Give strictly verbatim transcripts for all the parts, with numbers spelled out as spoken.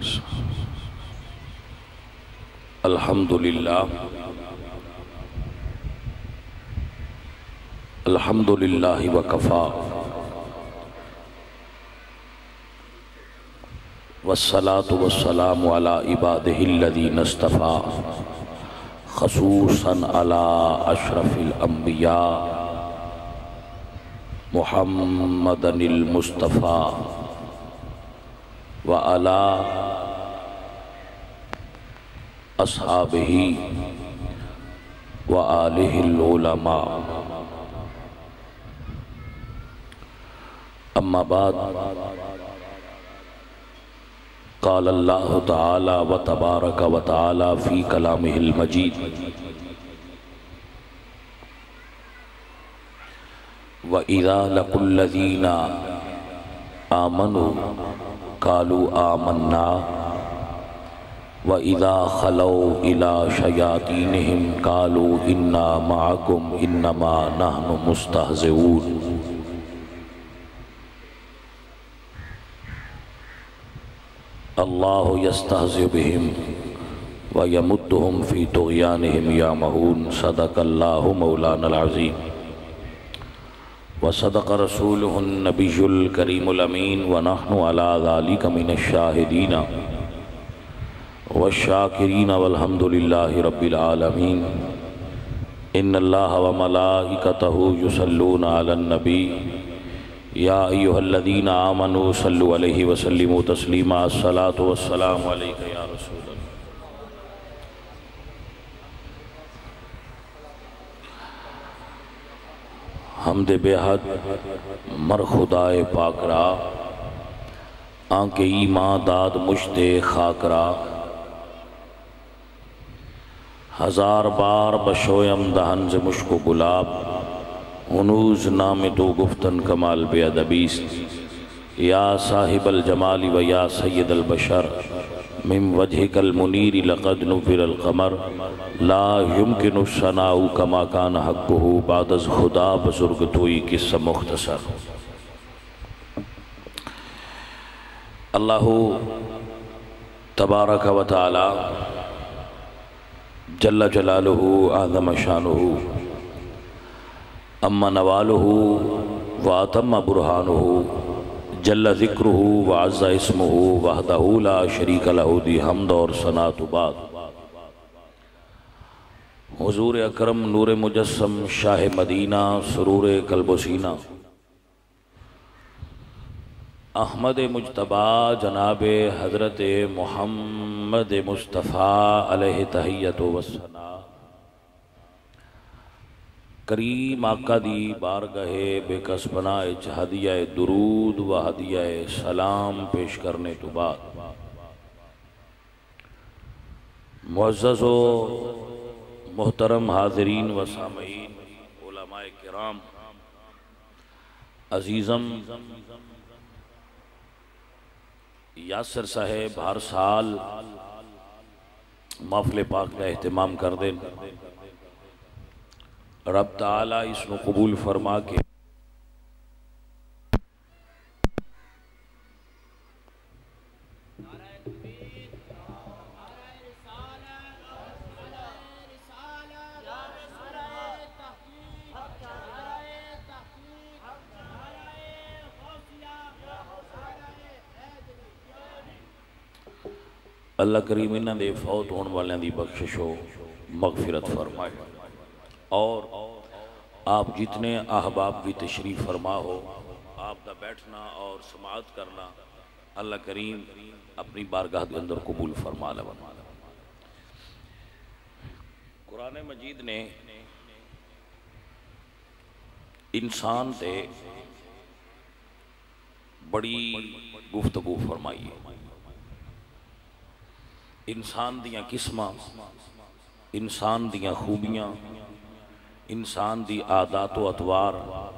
الحمدللہ الحمدللہ وکفا والصلاة والسلام علی عبادہ الذین اصطفیٰ خصوصاً علی اشرف الانبیاء محمد المصطفیٰ وعلی اصحابہ وآلہ العلماء اما بعد قال اللہ تعالی و تبارک و تعالی فی کلامہ المجید وَإِذَا لَقُوا الَّذِينَ آمَنُوا قَالُوا آمَنَّا وَإِذَا خَلَوْا إِلَى شَيَاطِينِهِمْ قَالُوا إِنَّا مَعَكُمْ إِنَّمَا نَحْنُ مُسْتَهْزِئُونَ اللہ یستہزئ بہم ویمدہم فی طغیانہم یعمہون صدق اللہ مولانا العظیم وصدق رسولہ النبی الکریم الامین ونحن علی ذالک من الشاہدین والشاکرین والحمدللہ رب العالمین ان اللہ وملائکتہ یصلون علی النبی یا ایہا الذین آمنوا صلوا علیہ وسلموا تسلیما الصلاة والسلام علیک یا رسول اللہ حمد بے حد مر خدائے پاک را آنکہ ایمان داد مجھتے خاک را ہزار بار بشویم دہن سے مشک و گلاب ہنوز نام تو گفتن کمال بے ادبیست یا صاحب الجمال و یا سید البشر من وجہک المنیر لقد نفر القمر لا یمکن الثناء کما کان حقہ بعد از خدا بزرگ توئی قصہ مختصر اللہ تبارک و تعالی جل جلالہ اعظم شانہ اما نوالہ واتم برہانہ جل ذکرہ وعز اسمہ وحدہ لا شریک لہ دی حمد اور ثناء بعد حضور اکرم نور مجسم شاہ مدینہ سرور قلب و سینہ احمد مجتبی جناب حضرت محمد مصطفیٰ علیہ تحیت و ثنا کریم آقا دی بارگاہ بے کس بنائے ہدیہ درود و ہدیہ سلام پیش کرنے تو بعد معزز و محترم حاضرین و سامعین علماء کرام عزیزم یاسر صاحب ہر سال محفل پاک کا اہتمام کر دیں رب تعالیٰ اس کو قبول فرما کے اللہ کریم انہاں دے فوت ہون والوں دی بخشش و مغفرت فرمائے اور آپ جتنے احباب بھی تشریف فرما ہو آپ دا بیٹھنا اور سماعت کرنا اللہ کریم اپنی بارگاہ کے اندر قبول فرما لے قرآن مجید نے انسان تے بڑی گفتگو فرمائی ہے انسان دیاں قسمہ انسان دیاں خوبیاں انسان دی عادات و اطوار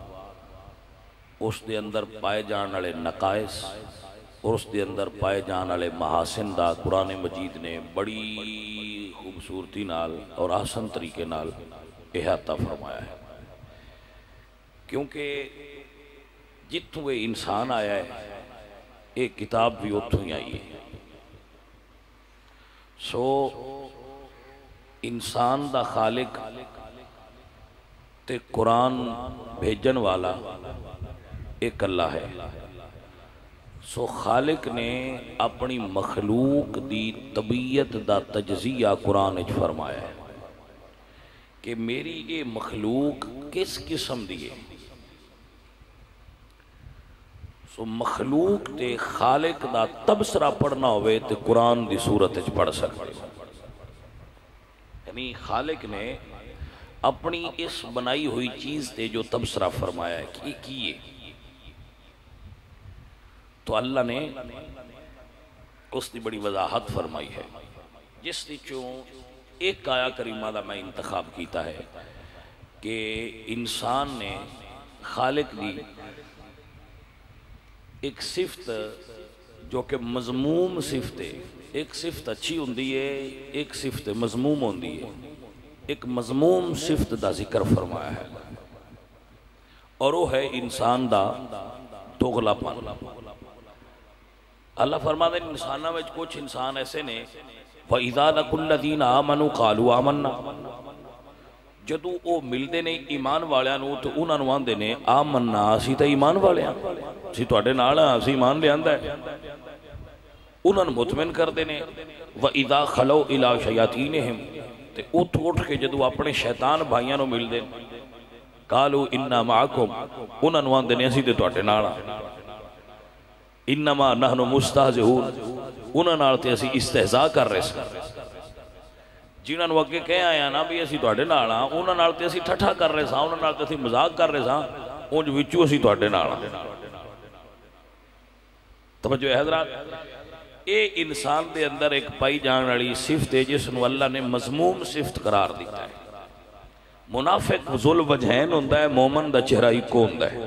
اس دے اندر پائے جان والے نقائص اور اس دے اندر پائے جان والے محاسن دا قرآن مجید نے بڑی خوبصورتی نال اور آسان طریقے نال احاطہ فرمایا ہے کیونکہ جتوں یہ انسان آیا ہے ایک کتاب بھی اتوں ہی آئی ہے سو انسان دا خالق تے قرآن بھیجن والا ایک اللہ ہے. سو خالق نے اپنی مخلوق دی طبیعت دا تجزیہ قرآن وچ فرمایا ہے کہ میری یہ مخلوق کس قسم دی ہے. سو مخلوق تے خالق دا تبصرہ پڑھنا ہوئے تے قرآن دی صورت وچ پڑھ سکتے. یعنی خالق نے اپنی اس بنائی ہوئی چیز تے جو تبصرہ فرمایا ہے کہ کیے تو اللہ نے اس دی بڑی وضاحت فرمائی ہے، جس دی چوں ایک آیا کریمہ دا میں انتخاب کیتا ہے کہ انسان نے خالق دی ایک صفت جو کہ مضموم صفت ہے، ایک صفت اچھی ہوندی ہے، ایک صفت مضموم ہوندی ہے. ایک مضموم صفت دا ذکر فرمایا ہے اور وہ ہے انسان دا دوغلا پن. اللہ فرماتا ہے انسانہ میں کچھ انسان ایسے نے وَإِذَا لَقُوا الَّذِينَ آمَنُوا قَالُوا آمَنَّا، جدو وہ ملدے نے ایمان والیاں نو تو انہاں نو آندے نے آمنا اسی تے ایمان والیاں اسی تواڈے نال ہاں اسی ایمان لے آندا ہے. انہاں نو مطمئن کردے نے وَإِذَا خَلَوْا إِلَىٰ شَيَاطِينِهِمْ، تے اٹھ اٹھ کے جدو اپنے شیطان بھائیاں نو ملدے قالوا اِنَّا مَعَكُمْ، انہاں نو آندے نے اسی تے تواڈے نال ہاں انما نحن مستہزئون، انہاں نال تے اسی استہزاء کر رہے سن. جنہاں نو اگے کہہ آیا نا بھی اسی تواڈے نال ہاں، انہاں نال تے اسی ٹھٹھا کر رہے ساں، انہاں نال تے اسی مذاق کر رہے ساں، اونج وچوں اسی تواڈے نال ہاں. توجہ ہے حضرات، اے انسان دے اندر ایک پائی جان والی صفت ہے جس نو اللہ نے مضموم صفت قرار دیتا ہے. منافق ذل وجہین ہوندا ہے، مومن دا چہرہ اکو ہوندا ہے.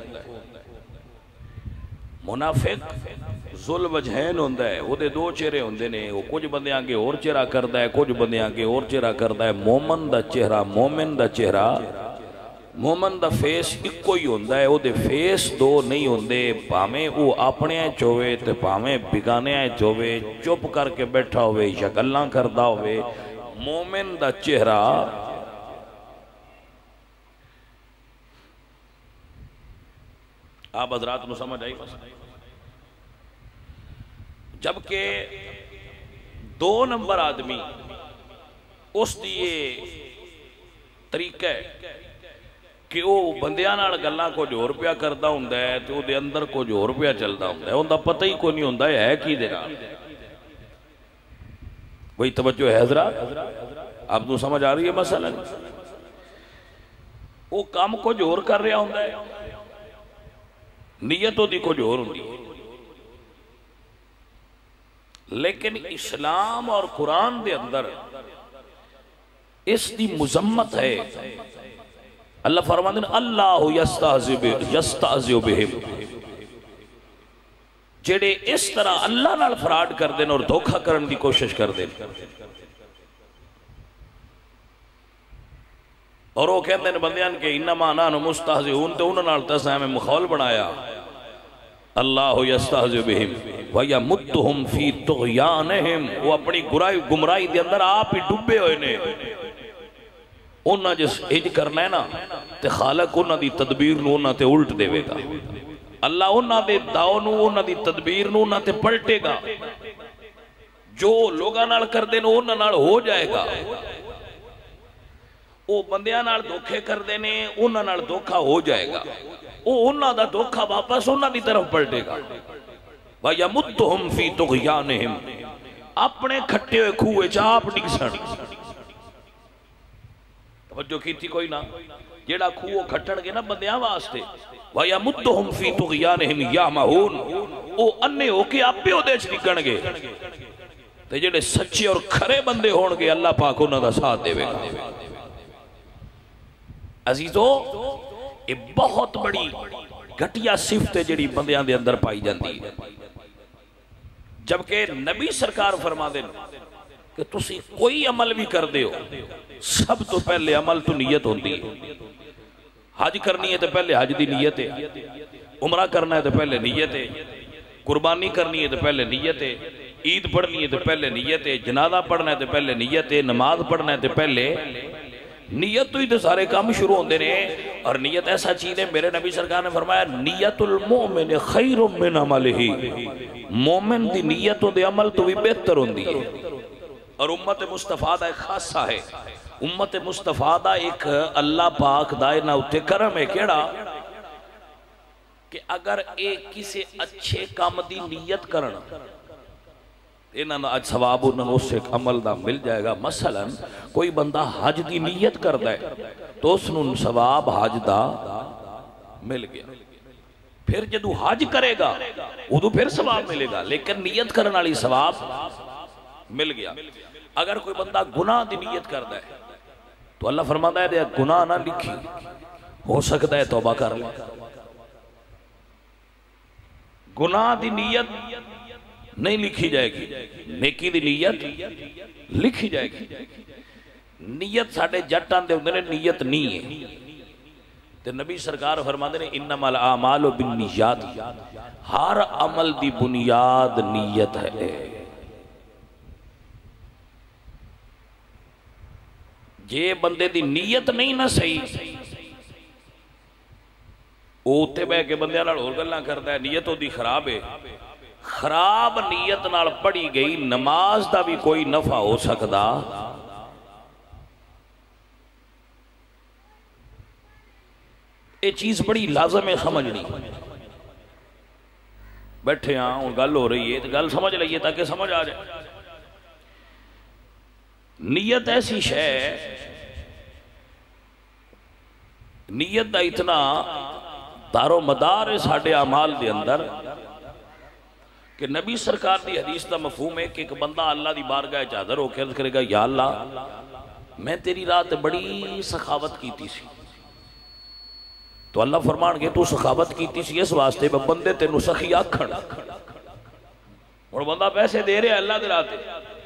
منافق ذل وجہین ہوندا ہے، وہ دے دو چہرے ہوندے نے، وہ کچھ بندے آگے اور چہرہ کردا ہے، کچھ بندے آگے اور چہرہ کردا ہے. مومن دا چہرہ، مومن دا چہرہ، مومن دا فیس اکو ہی ہوندا ہے. وہ دے فیس دو نہیں ہوندے، پاویں وہ اپنے چوے تے پاویں بگانے چوے، چپ کر کے بیٹھا ہوئے یا گلاں کردا ہوئے. مومن دا چہرہ آپ حضرات نو سمجھ آئی بس. جبکہ دو نمبر آدمی اس دیئے طریقہ ہے کہ وہ بندیاں نال گلاں کو جو روپیہ کردا ہوندا ہے تو دے اندر کو جو روپیہ چلدا ہوندا ہے، اوندا پتہ ہی کوئی نہیں ہوندا ہے کی دے نال. وہی توجہ ہے حضرات، آپ نو سمجھ آ رہی ہے مسئلہ؟ وہ کام کو جو اور کر رہا ہوندا ہے، نیتوں دی کو جو اور ہوندی ہے. لیکن اسلام اور قرآن دے اندر اس دی مذمت ہے. اللہ فرماتے ہیں اللہ یستہزئ بہم، جڑے اس طرح اللہ نال فراڈ کر دیں اور دھوکہ کرن دی کوشش کر دیں اور وہ کہتے ہیں بندیاں کہ انما نحن مستہزئون، تو انہوں نال تسا میں مخول بنایا. اللہ یستہزئ بہم ویمدہم فی طغیانہم، وہ اپنی گمراہی دے اندر آپ ہی ڈبے ہوئے نے. انہاں جس اج کرنا ہے نا تے خالق انہاں دی تدبیر نو انہاں تے الٹ دے گا. اللہ انہاں دے داؤ نو انہاں دی تدبیر نو انہاں تے پلٹے گا. جو لوگاں نال کر دے نو انہاں نال ہو جائے گا. وہ بندیاں نال دھوکھے کر دینے انہاں نال دھوکھا ہو جائے گا. وہ انہاں دا دھوکھا واپس انہاں دی طرف پلٹے گا. وَيَمُدُّهُمْ فِي طُغْيَانِهِمْ، اپنے کھٹے ہوئے کھوئے چاپ ڈگسن. توجہ کی تھی کوئی نہ، جیڑا کھوہ کھٹن گے نا بندیاں واسطے. وَيَمُدُّهُمْ فِي طُغْيَانِهِمْ يَعْمَهُونَ، وہ انے ہو کے آپ بھی ہو دے چنکن گے. تے جیڑے سچے اور کھرے بندے ہون گے اللہ پاک انہاں دا ساتھ دے گا. عزیزو، یہ بہت بڑی گھٹیا صفت ہے جڑی بندیاں دے اندر پائی جاندی ہے. جبکہ نبی سرکار فرما دیں کہ تسی کوئی عمل بھی کر دے ہو، سب تو پہلے عمل تو نیت ہوندی ہے. حج کرنی ہے تو پہلے حج دی نیت ہے، عمرہ کرنا ہے تو پہلے نیت ہے، قربانی کرنی ہے تو پہلے نیت ہے، عید پڑھنی ہے تو پہلے نیت ہے، جنازہ پڑھنا ہے تو پہلے نیت ہے، نماز پڑھنا ہے تو پہلے نیت تو ہی تو سارے کام شروع ہوندے نے۔ اور نیت ایسا چیز ہے، میرے نبی سرکار نے فرمایا نیت المومن خیر من عملہ، مومن دی نیتوں دے عمل تو بھی بہتر ہوندی ہے۔ اور امت مصطفیٰ دا ایک خاصہ ہے، امت مصطفیٰ دا ایک اللہ پاک دا نہ اتے کرم ہے کیڑا کہ اگر ایک کسی اچھے کام دی نیت کرنا انہاں دا اج ثواب انہاں اس سے عمل دا مل جائے گا۔ مثلا کوئی بندہ حج دی نیت کرتا ہے تو اس نوں ثواب حج دا مل گیا، پھر جدو حج کرے گا ادو پھر ثواب ملے گا، لیکن نیت کرنے والی ثواب مل گیا۔ اگر کوئی بندہ گناہ دی نیت کرتا ہے تو اللہ فرماتا ہے گناہ نہ لکھی، ہو سکتا ہے توبہ کر لے۔ گناہ دی نیت نہیں لکھی جائے گی، نیکی دی نیت لکھی جائے گی۔ نیت ساڑھے جٹان دے اندر نیت نہیں ہے، تو نبی سرکار فرماتے ہیں انما الاعمال بالنیات، ہر عمل دی بنیاد نیت ہے۔ جے بندے دی نیت نہیں نہ صحیح، اوتے بے کے بندے نال اور گلاں کرتا ہے، نیتوں دی خراب ہے۔ خراب نیت نال پڑھی گئی نماز دا بھی کوئی نفع ہو سکدا یہ چیز بڑی لازم ہے سمجھنی۔ بیٹھے ہاں اور گل ہو رہی ہے تو گل سمجھ لئیے تاکہ سمجھ آ جائے۔ نیت ایسی شے، نیت دا اتنا دار و مدار ہے ساڑھے اعمال دے اندر کہ نبی سرکار دی حدیث دا مفہوم ہے کہ ایک بندہ اللہ دی بارگاہ حاضر ہو کے عرض کرے گا یا اللہ میں تیری رات بڑی سخاوت کیتی سی، تو اللہ فرمان گے تو سخاوت کیتی سی اس واسطے بندے تینوں سخی آکھن، اور بندہ پیسے دے رہے اللہ دے راتے،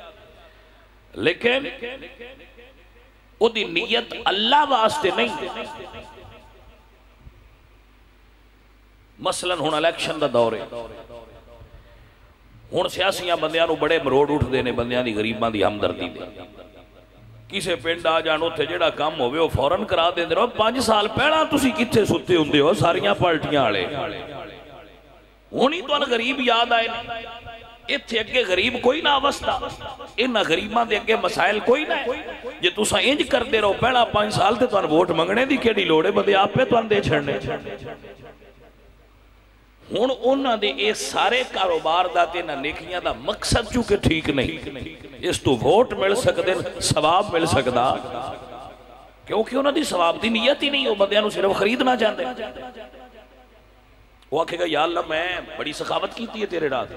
لیکن او دی نیت اللہ واسطے نہیں۔ مثلا ہون الیکشن دا دور ہے، ہون سیاسیاں بندیاں نو بڑے مروڑ اٹھ دینے، بندیاں دی غریباں دی ہمدردی دے، کسے پنڈ آ جانو تھے جڑا کام ہوئے وہ فوراں کرا دیں دے رہو۔ پانچ سال پہلا تسی کتھے ستے ہوندے ہو ساریاں پارٹیاں آلے، ہونی تو ان غریب یاد آئے نہیں، اتھے اگے غریب کوئی نہ آوستا، انہا غریباں دے اگے مسائل کوئی نہ ہے۔ جے تسا انج کر دے رہو پہلا پانچ سال تے تو ان ووٹ منگنے دی کیڑی لوڑے، بندے آپ پہ تو ان دے چھڑنے۔ ہون انہاں دے اے سارے کاروبار دا تے نہ نیکیاں دا مقصد چونکہ ٹھیک نہیں، اس تو ووٹ مل سکتے ثواب مل سکتا، کیونکہ انہاں دی ثواب دی نیت ہی نہیں، وہ بندیاں نو صرف خریدنا چاہتے ہیں۔ وہ آکھے گا یا اللہ میں بڑی سخاوت کیتی ہے تیرے رات،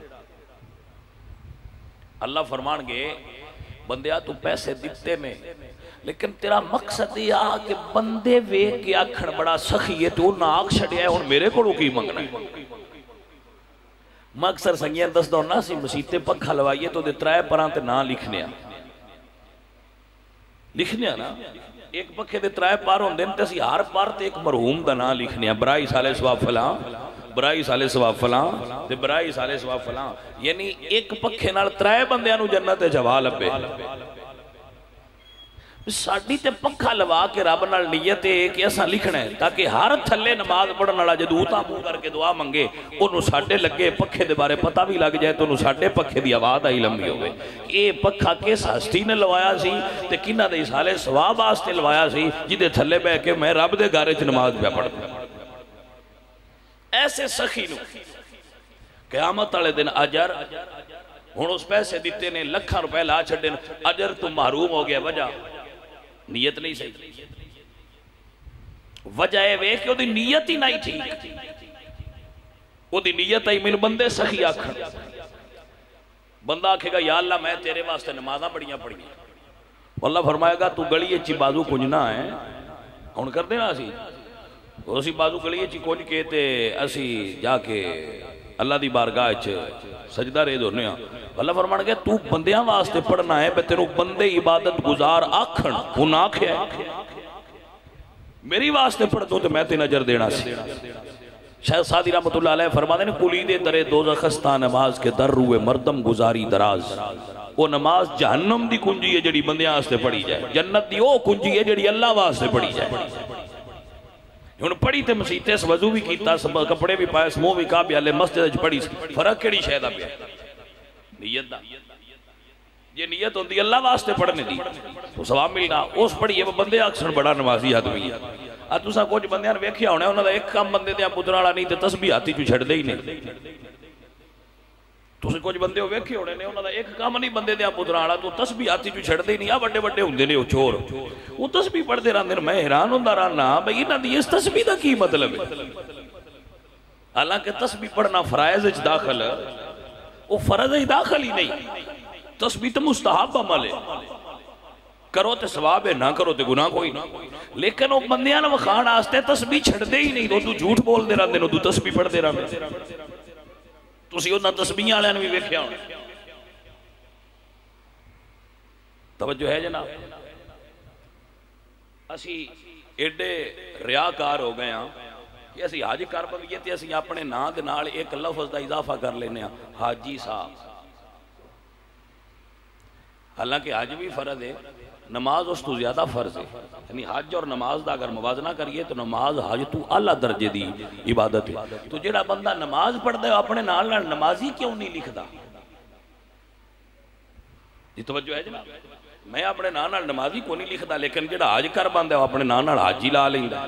اللہ فرمان گے بندیا تو پیسے دیتے میں، لیکن تیرا مقصد یہ کہ بندے وے کے آکھن بڑا سخی ہے تو نہ آکھ چھڑیا ہے، اور میرے کو کی منگنا ہے۔ میں اکثر سنگیاں دس دونا سی مسیطے پکھا لوائیے تو دے ترائے پران تے نہ لکھنے ہیں، لکھنے ہیں نا، ایک پکھے دے ترائے پار ہوں دن تے سی ہار پار تے ایک مرحوم دا نہ لکھنے ہیں، برائی سالے سواب فلان، برائی سالے سواب فلان تے برائی سالے سواب فلان، یعنی ایک پکھے نال ترائے بندیاں نو جنت جواب لبے۔ ساڑی تے پکھا لوا کے رب نال نیت ہے کہ ایسا لکھنا ہے تاکہ ہر تھلے نماز پڑھن والا جدو تا منہ کر کے دعا منگے انہوں ساڑے لگے پکھے دے بارے پتہ بھی لگ جائے تو انہوں ساڑے پکھے دی آواز آئی لمبی ہوئے۔ اے پکھا کس ہستی نے لوایا سی تے کنہ دے سالے ثواب آستے لوایا سی جدے تھلے بے کے میں رب دے گارے چ نماز پہ پڑھتا۔ ایسے سخی نو قیامت والے دن اجر ہن اس پیسے دیتے نے لکھاں روپے لا چھڑے اجر تو محروم ہو گیا، وجہ نیت نہیں صحیح، وجہ ہے وہ کہ وہ دی نیت ہی نہیں ٹھیک، وہ دی نیت ہی من بندے سخی آکھن۔ بندہ آکھے گا یا اللہ میں تیرے واسطے نمازاں پڑھیاں پڑھیاں، اللہ فرمائے گا تو گلی اچھی بازو کنجنا ہے، ہن کر دینا اسی اسی بازو گلی اچھی کنج کے تے اسی جا کے اللہ دی بارگاہ اچھ سجدہ رہ دونے ہاں۔ اللہ فرمان گیا تو بندیاں واسطے پڑھنا ہے، میں تیروں بندے عبادت گزار آکھن ہن آکھیا ہے، میری واسطے پڑھ دو تو میں تین اجر دینا سی۔ شاید سعدی رحمت اللہ علیہ فرماتے ہیں کلید درے دوزخ خستہ نماز کے در روئے مردم گزاری دراز. وہ نماز جہنم دی کنجی ہے جڑی بندیاں واسطے پڑھی جائے, جنت دی وہ کنجی ہے جڑی اللہ واسطے پڑھی جائے. ہن پڑھی تے مسیتے وضو بھی کیتا, کپڑے بھی پائے, منہ بھی کعبے والے مسجد وچ پڑھی, فرق کیڑی شے دا پیا؟ نیت دا. یہ نیت ہوندی اللہ واسطے پڑھنے دی تو ثواب ملنا. اس پڑھیے بندے اکثر بڑا نمازی آدمی ہے. آ تساں کچھ بندیاں نے ویکھیا ہونا انہاں دا ایک کام بندے دیاں پتراں والا نہیں تے تسبیح ہاتھ وچ چھڑ دے ہی نہیں. تساں کچھ بندے ویکھے ہونے نے انہاں دا ایک کام نہیں بندے دیاں پتراں والا تو تسبیح ہاتھ وچ چھڑ دے ہی نہیں. آ بڑے بڑے ہوندے نے او چور, وہ تسبیح پڑھدے رہندے نے. میں حیران ہوندا رہنا بھئی انہاں دی اس تسبیح دا کی مطلب ہے؟ حالانکہ تسبیح پڑھنا فرائض وچ داخل ہے, وہ فرض وچ داخل ہی نہیں. تسبیح تو مستحب عمل ہے, کرو تے ثواب ہے, نہ کرو تے گناہ کوئی نہیں. لیکن وہ بندیاں نہ وکھان واسطے تسبیح چھڑ دے ہی نہیں. تو جھوٹ بول دے رہندے نو تو تسبیح پڑھ دے رہندے. تسی انہاں تسبیحاں والے نے بھی ویکھیا ہونا. توجہ ہے جناب؟ اسی ایڈے ریاکار ہو گئے ہاں کہ اسی حج کر پویے تے اسی اپنے نام دے نال ایک لفظ دا اضافہ کر لینے ہاں, حاجی صاحب. حالانکہ حج بھی فرض ہے, نماز اس تو زیادہ فرض ہے. یعنی حج اور نماز دا اگر موازنہ کریے تو نماز حج تو اعلیٰ درجے دی عبادت ہے. تو جڑا بندہ نماز پڑھتا ہے اپنے نال نال نمازی کیوں نہیں لکھدا؟ یہ توجہ ہے جناب؟ میں اپنے نال نال نمازی کو نہیں لکھدا, لیکن جڑا حج کر بندہ ہے اپنے نال نال حاجی لا لیندا.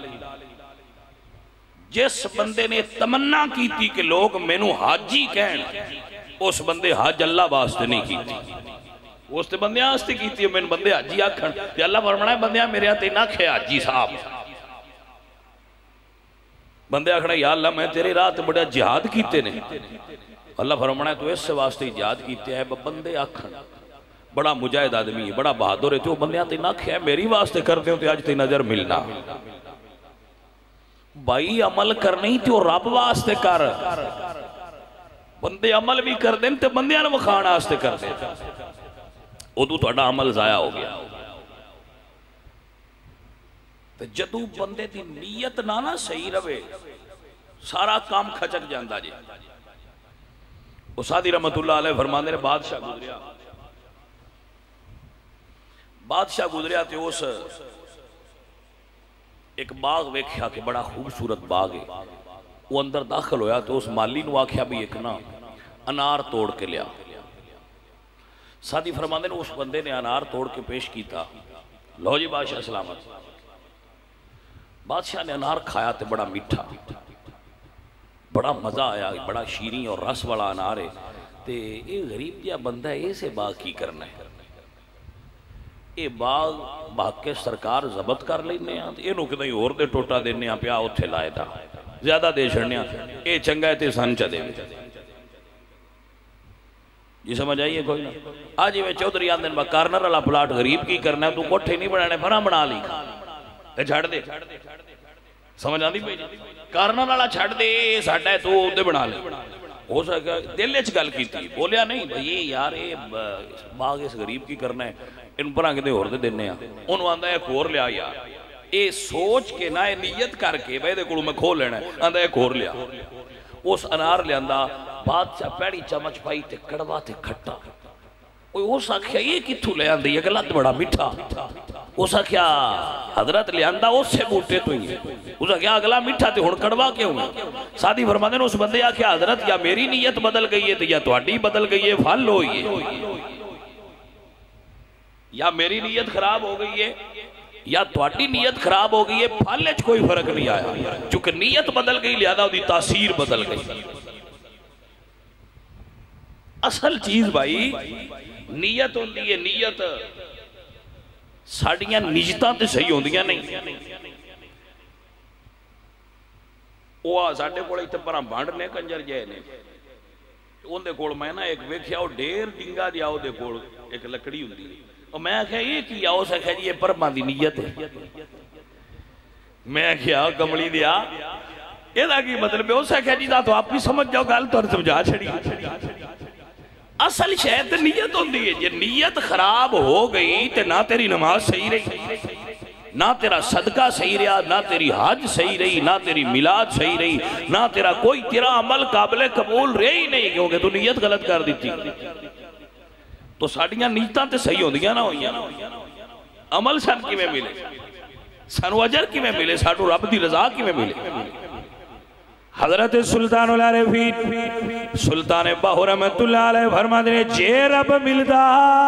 جس بندے نے تمنا کی تھی کہ لوگ مینوں حاجی کہن, اس بندے حج اللہ واسطے نہیں کی تھی, اس تے بندیاں واسطے کیتی ہے. میں بندے حاجی آکھن تے اللہ فرمانا ہے بندیاں میرے ہاتھ نہ کھے حاجی صاحب. بندے آکھنا یا اللہ میں تیرے راہ تے بڑا جہاد کیتے نے. اللہ فرمانا ہے تو اس سے واسطے جہاد کیتے ہے. بندے آکھن بڑا مجاہد آدمی ہے, بڑا بہادر ہے, تو بندیاں تے نہ کھے میری واسطے کرتے ہوں تے آج تے نظر ملنا. بھائی عمل کرنی تے رب واسطے کر. بندے عمل بھی کر دیں تے بندیاں نے وکھان واسطے کر دیں, ادو تہاڈا عمل ضائع ہو گیا. تے جدو بندے دی نیت نہ نہ صحیح رہے سارا کام کھچک جاندا جی. سعدی رحمت اللہ علیہ فرماندے نے بادشاہ گزریا, بادشاہ گزریا تے اس ایک باغ ویکھیا کہ بڑا خوبصورت باغ ہے. وہ اندر داخل ہویا تو اس مالی نو آکھیا بھی ایک نا انار توڑ کے لیا. سعدی فرماندے نے اس بندے نے انار توڑ کے پیش کیتا, لو جی بادشاہ سلامت. بادشاہ نے انار کھایا تے بڑا میٹھا, بڑا مزہ آیا, بڑا شیریں اور رس والا انار ہے. تے یہ غریب جہا بندہ ہے اسے باغ کی کرنا ہے؟ یہ باغ باغ کے سرکار ضبط کر لینے ہیں, یہ نو کدیں اور دے ٹوٹا دینے ہیں پیا اتھے لائے دا زیادہ دے چھڑنے ہیں. یہ چنگا ہے تے سن چا دے. یہ سمجھ آئیے کوئی نا؟ آج ہی میں چودھری آندن با کارنر والا پلاٹ غریب کی کرنا ہے, تو کوٹھے نہیں بنانے پھر بنا لی تے چھڑ دے. سمجھ آندی پئی؟ کارنر والا چھڑ دے ساڈا ہے تو دے بنا لے. ہو سکا دل وچ گل کیتی, بولیا نہیں بھئی یار یہ باغ اس غریب کی کرنا ہے, ان پراں کتے ہور دے دینے ہیں. انہوں آندا ایک ہور لیا یار, اے سوچ کے نہ نیت کر کے بھئی دے کولوں میں کھول لینا ہے, آندا ایک ہور لیا. اس انار لیاندا, بادشاہ پیڑی چمچ پائی تے کڑوا تے کھٹا. اس آکھیا یہ کتھوں لے آندی ہے, گلت بڑا میٹھا. اس آکھیا حضرت لے آندا اس سے بوٹے تو ہی ہے. اس آکھیا اگلا میٹھا تے ہن کڑوا کیوں ہے؟ سعدی فرماندے نے اس بندے آکھیا حضرت یا میری نیت بدل گئی ہے تے یا تہاڈی بدل گئی ہے, پھل ہوئی ہے. یا میری نیت خراب ہو گئی ہے یا تہاڈی نیت خراب ہو گئی ہے, پھل وچ کوئی فرق نہیں آیا. چونکہ نیت بدل گئی لہذا اس دی تاثیر بدل گئی. اصل چیز بھائی نیت ہوندی ہے, نیت ساڑیاں نجتاں تے صحیح ہوندیاں نہیں. وہ ساڑے کوڑے اتنے پرہاں بانڈنے کنجر جائے نے, ان دے کوڑ میں نا ایک ویکھیا وہ ڈیر ڈنگا دیا وہ دے کوڑ ایک لکڑی ہوندی, اور میں کہا یہ کیا, وہ سکھا جی یہ پرمہ دی نیت ہے. میں کہا کملی دیا یہ دا کی مطلب ہے, وہ سکھا جی دا تو آپ بھی سمجھ جاؤ گال تو سمجھا چھڑی. اصل شاید نیت ہوندی ہے, یہ نیت خراب ہو گئی تے نہ تیری نماز صحیح رہی. نہ تیرا صدقہ صحیح رہا، نہ تیری حج صحیح رہی، نہ تیری میلاد صحیح رہی، نہ تیرا کوئی تیرا عمل قابل قبول رہے ہی نہیں، کیونکہ تو نیت غلط کر دیتی۔ تو ساڑیاں نیتاں تے صحیح ہو دیا نہ ہوئی، عمل سن کی میں ملے، سانو اجر کی میں ملے، سانو رب دی رضا کی میں ملے۔ حضرت سلطان العارفین سلطان باہو رحمت اللہ علیہ فرما دے جے رب ملدا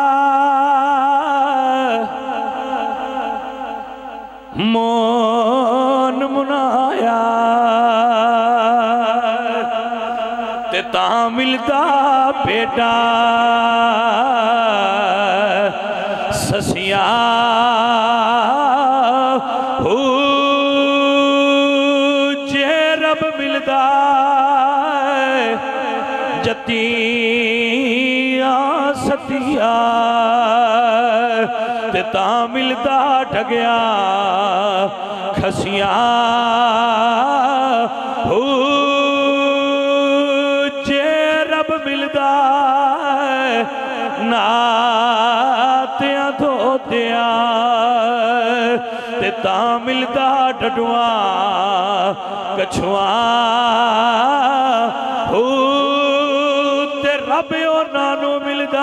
مون منایا تے تاں ملدا بیٹا سسیاں جتیاں ستیاں تے تاں ملدا ٹھگیا کھسیاں ہو جے رب ملدا ناتیاں دھوتیاں تے تاں ملدا ڈڈواں کچھواں ہو تے رب نانو ملدا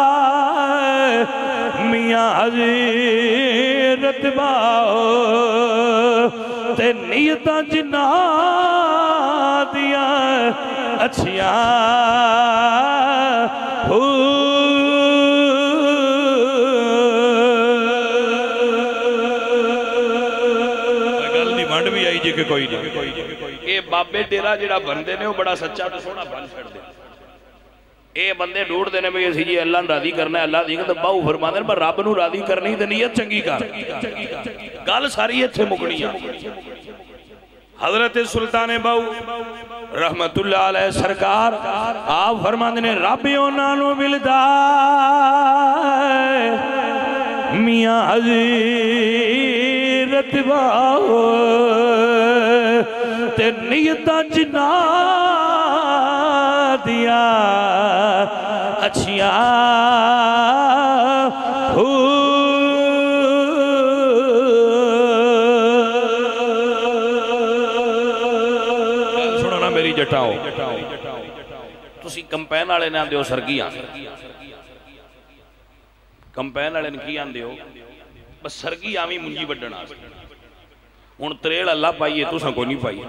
میاں حضرت باؤ تے نیتاں جنہ دیاں اچھیاں ہو گل دی منڈ بھی آئی جی کہ کوئی نہیں۔ اے بابے ڈیرا جڑا بندے نے وہ بڑا سچا تو سونا بن چھڑ دے، اے بندے ڈھونڈ دینے میں یہ جی اللہ راضی کرنا ہے، اللہ دی کہ باہو فرماندے پر رب نو راضی کرنی تے نیت چنگی کر، گل ساری ایتھے مکنی ہے۔ حضرت سلطان باہو رحمت اللہ علیہ سرکار آپ فرماندے نے رب انہاں نو ملدا میاں حضرت باہو تے نیتاں جنہ دیا اچھیاں ہو سنو نا میری جٹاؤ تسی کمپین آلے نے آندے ہو سرگی آن کمپین آلے نے کی آندے ہو بس سرگی آمی منجی بڑھنا ان تریل اللہ پائیے تو سن کو نہیں پائیے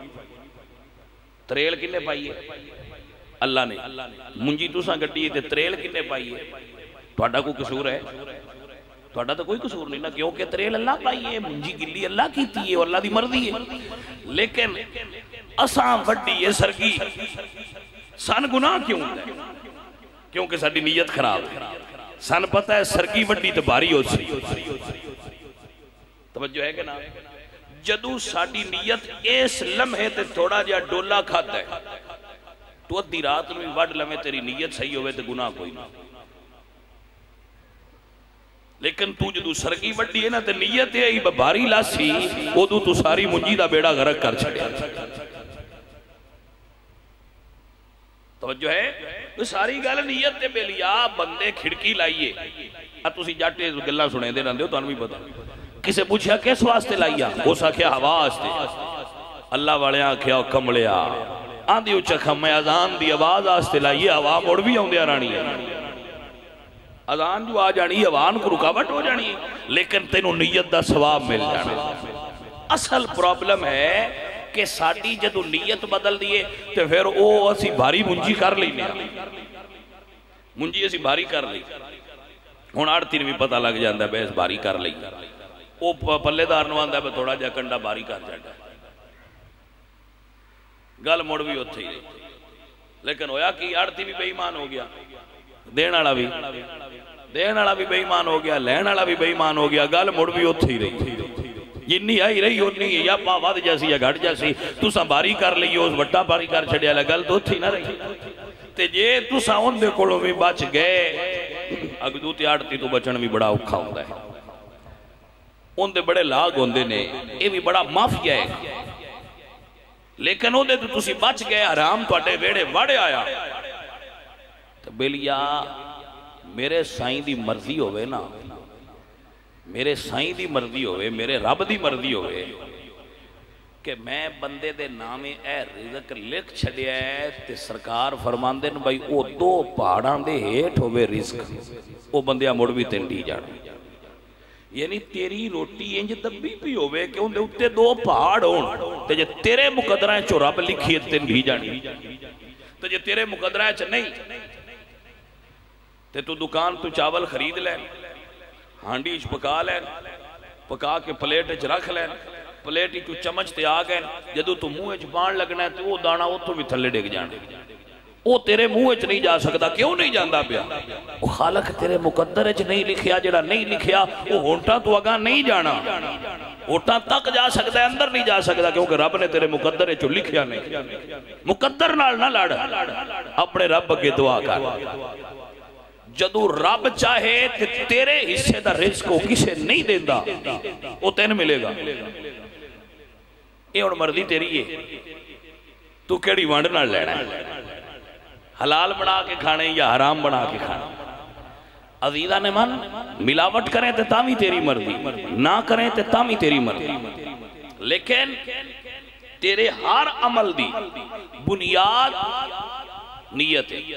تریل کنے پائیے اللہ نے منجی تو سن گٹی تے تریل کنے پائیے توڑا کو قصور ہے توڑا تو کوئی قصور نہیں نا کیونکہ تریل اللہ پائیے منجی گلی اللہ کیتی ہے اور اللہ دی مرضی ہے لیکن اساں وڈی ہے سرگی سن گناہ کیوں ہے کیونکہ ساڑی نیت خراب ہے سن پتہ ہے سرگی وڈی تو باری ہو سی توجہ ہے کہ نا جدو ساڑی نیت اس لمحے تے تھوڑا جا ڈولا کھاتا ہے تو ادھی رات میں وڈ لمحے تیری نیت صحیح ہوئے تے گناہ کوئی نہ لیکن تو جدو سرگی وڈی ہے نا تے نیت ہے ہی باری لاسی او دو تو ساری منجی دا بیڑا غرق کر چھڑے توجہ ہے تو ساری گل نیت تے بے لیا بندے کھڑکی لائیے اب تسی جاٹے گلہ سنے دے رہنے ہو تو انہوں بھی پتا کسے پوچھیا کس واسطے لائیا ہو سکیا ہوا واسطے اللہ والے آنکھیا کملیا آندھی اچھا کھمیں ازان دی آواز واسطے لائیے ہوا موڑ بھی آن دیا رانی ہے ازان جو آ جانی آوان کو رکاوٹ ہو جانی لیکن تینوں نیت دا ثواب مل جانا اصل پرابلم ہے کہ ساڑی جدو نیت بدل دیئے تو پھر او اسی بھاری منجی کر لینے منجی اسی بھاری کر لی ہون آڑتی نے بھی پتہ لگ جاندہ ہے بیس بھاری کر لی او پلے دار نواندہ ہے تھوڑا جا کنڈا بھاری کر جاندہ ہے گل موڑ بھی ہوتے ہی لیکن ہویا کہ آڑتی بھی بے ایمان ہو گیا دینا بھی دینا بھی بے ایمان ہو گیا لینا بھی بے ایمان ہو گیا گل موڑ بھی ہوتے ہی رہی جنی آئی رہی ہونی یا پاواد جیسی یا گھٹ جیسی تو سا باری کر لئی اس وٹا باری کر چھڑیا لگل تو تھی نہ رہی تے جے تو سا ان دے کولوں بھی بچ گئے اگدو تی آڑتی تو بچن بھی بڑا اوکھا ہوندہ ہے ان دے بڑے لاغ ہوندے نے یہ بھی بڑا مافیا ہے لیکن ان دے تو تسی بچ گئے حرام تو اٹھے ویڑے وڑے آیا تو بلیا میرے سائن دی مرضی ہوئے نا میرے سائیں دی مرضی ہوئے، میرے رب دی مرضی ہوئے کہ میں بندے دے نامے اے رزق لکھ چھڑیا ہے تے سرکار فرماندے نے بھائی او دو پہاڑاں دے ہیٹھ ہوئے رزق، او بندیاں مڑ بھی تین دی جانا، یعنی تیری روٹی انج دبی بھی ہوئے کہ ان دے اتے دو پہاڑ ہون تے جے تیرے مقدرہ چو رب لکھی تین دی جانی، تو جے تیرے مقدرہ چ نہیں تے تو دکان تو چاول خرید لین، ہانڈی چ پکا لین، پکا کے پلیٹ چ رکھ لین، پلیٹ ہی تو چمچ تے آ گئے، جدو تو منہ چ پان لگنا ہے تو وہ دانا وہ تو بھی تھلے ڈگ جانے، وہ تیرے منہ چ نہیں جا سکتا، کیوں نہیں جاندہ پیا؟ وہ خالق تیرے مقدر چ نہیں لکھیا، جڑا نہیں لکھیا وہ ہونٹا تو اگاں نہیں جانا، ہونٹا تک جا سکتا ہے، اندر نہیں جا سکتا، کیونکہ رب نے تیرے مقدر چ لکھیا نہیں۔ مقدر نال نہ لڑ، اپنے رب کے دعا کر، جدو رب چاہے تیرے حصے دا رزق کو کسے نہیں دیندہ وہ تین ملے گا، یہ اور مرضی تیری ہے، تو کیڑی وانڈ نہ لینا ہے، حلال بنا کے کھانے یا حرام بنا کے کھانے۔ عزیزہ نے من ملاوٹ کریں تے تامی تیری مرضی، نہ کریں تے تامی تیری مرضی، لیکن تیرے ہر عمل دی بنیاد نیت ہے۔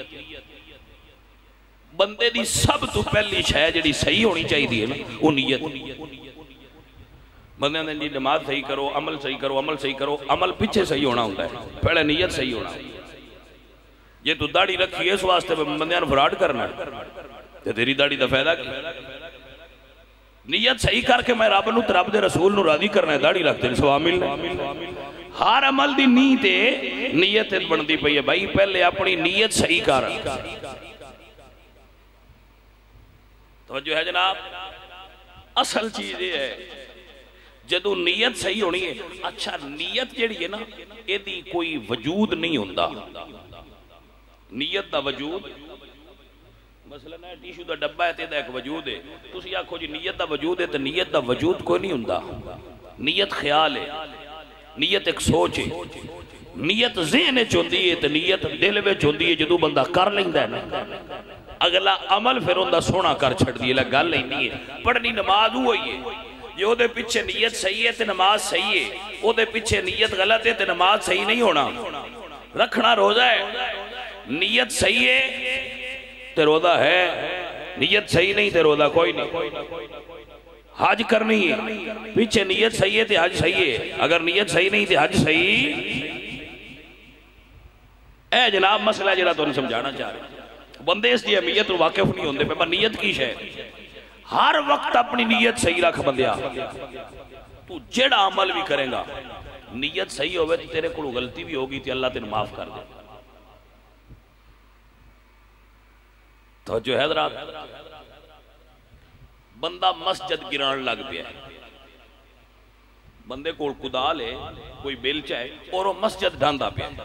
بندے دی سب تو پہلی شے جڑی صحیح ہونی چاہیے دی ہے نا وہ نیت۔ بندے نے نماز صحیح کرو، عمل صحیح کرو، عمل صحیح کرو، عمل پیچھے صحیح ہونا ہوتا ہے، پہلے نیت صحیح ہونا۔ یہ تو داڑھی رکھی ہے اس واسطے بندے نے فراڈ کرنا ہے، تے تیری داڑھی دا فائدہ کی؟ نیت صحیح کر کے میں رب نو رب دے رسول نو راضی کرنا ہے، داڑھی رکھتے ہیں ثواب ملنا ہے۔ ہر عمل دی نیت ہے، نیت بندی پئی ہے، بھائی پہلے اپنی نیت صحیح کر۔ توجہ ہے جناب، اصل چیز یہ ہے جدو نیت صحیح ہونی ہے۔ اچھا نیت جڑی ہے نا یہ دی کوئی وجود نہیں ہوندہ، نیت دا وجود مثلا نا ٹیشو دا ڈبا ہے تیدہ ایک وجود ہے، تو اسی آنکھو جی نیت دا وجود ہے تو نیت دا وجود کوئی نہیں ہوندہ۔ نیت خیال ہے، نیت ایک سوچ ہے، نیت ذہن چوندی ہے تو نیت دل میں چوندی ہے، جدو بندہ کر لیندہ ہے نا اگلا عمل پھر اندہ سونا کر چھڑ دیئے، گل نہیں ہے۔ پڑھنی نماز ہوئی ہے، یہ او دے پیچھے نیت صحیح ہے تے نماز صحیح ہے، او دے پیچھے نیت غلط ہے تے نماز صحیح نہیں ہونا۔ رکھنا روزہ ہے، نیت صحیح ہے تے روزہ ہے، نیت صحیح نہیں تے روزہ کوئی نہیں۔ حج کرنی ہے، پیچھے نیت صحیح ہے تے حج صحیح ہے، اگر نیت صحیح نہیں تے حج صحیح۔ اے جناب مسئلہ جڑا تو نہیں سمجھانا چاہ رہے، بندے اس دی اہمیت واقف نہیں ہوندے پہ نیت کی شے، ہر وقت اپنی نیت صحیح رکھ بندیا، تو جڑا عمل بھی کریں گا نیت صحیح ہوئے تو تیرے کو غلطی بھی ہوگی تو اللہ تیرے معاف کر دے۔ تو جو حضرات بندہ مسجد گران لگ پیا ہے، بندے کو کدال ہے کوئی بیل چاہے اور وہ مسجد ڈھاندا پیا ہے،